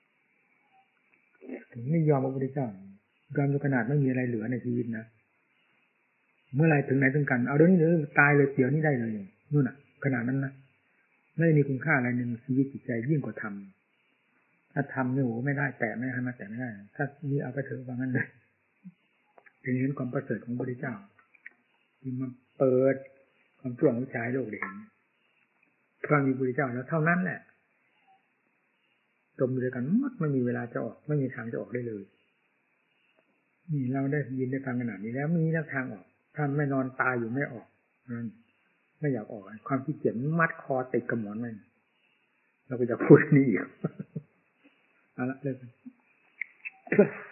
ถึงไม่ยอมพระพุทธเจ้ายอมจนขนาดไม่มีอะไรเหลือในชีวิตนะเมื่อไรถึงไหนถึงกันเอาเดี๋ยวนี้เลยตายเลยเดี๋ยวนี้ได้เลยนู่นน่ะขนาดนั้นนะไม่มีคุณค่าอะไรในชีวิตจิตใจยิ่งกว่าธรรมถ้าทำเนี่ยโอ้ไม่ได้แต่ไม่ให้มาแต่ไม่ได้ถ้ามีเอาไปเถอะว่างั้นเลยถึงเห็นความประเสริฐของพระพุทธเจ้าที่มาเปิดความช่วงวิชาให้โลกได้เห็นฟังมีพระพุทธเจ้าแล้วเท่านั้นแหละจมอยู่ด้วยกันไม่มีเวลาจะออกไม่มีทางจะออกได้เลยนี่เราได้ยินได้ฟังขนาดนี้แล้วมีทางออกถ้าไม่นอนตายอยู่ไม่ออกนั่นไม่อยากออกความขี้เกียจมัดคอติดกับหมอนมันเราก็จะพูดนี่อีกเอาละเลย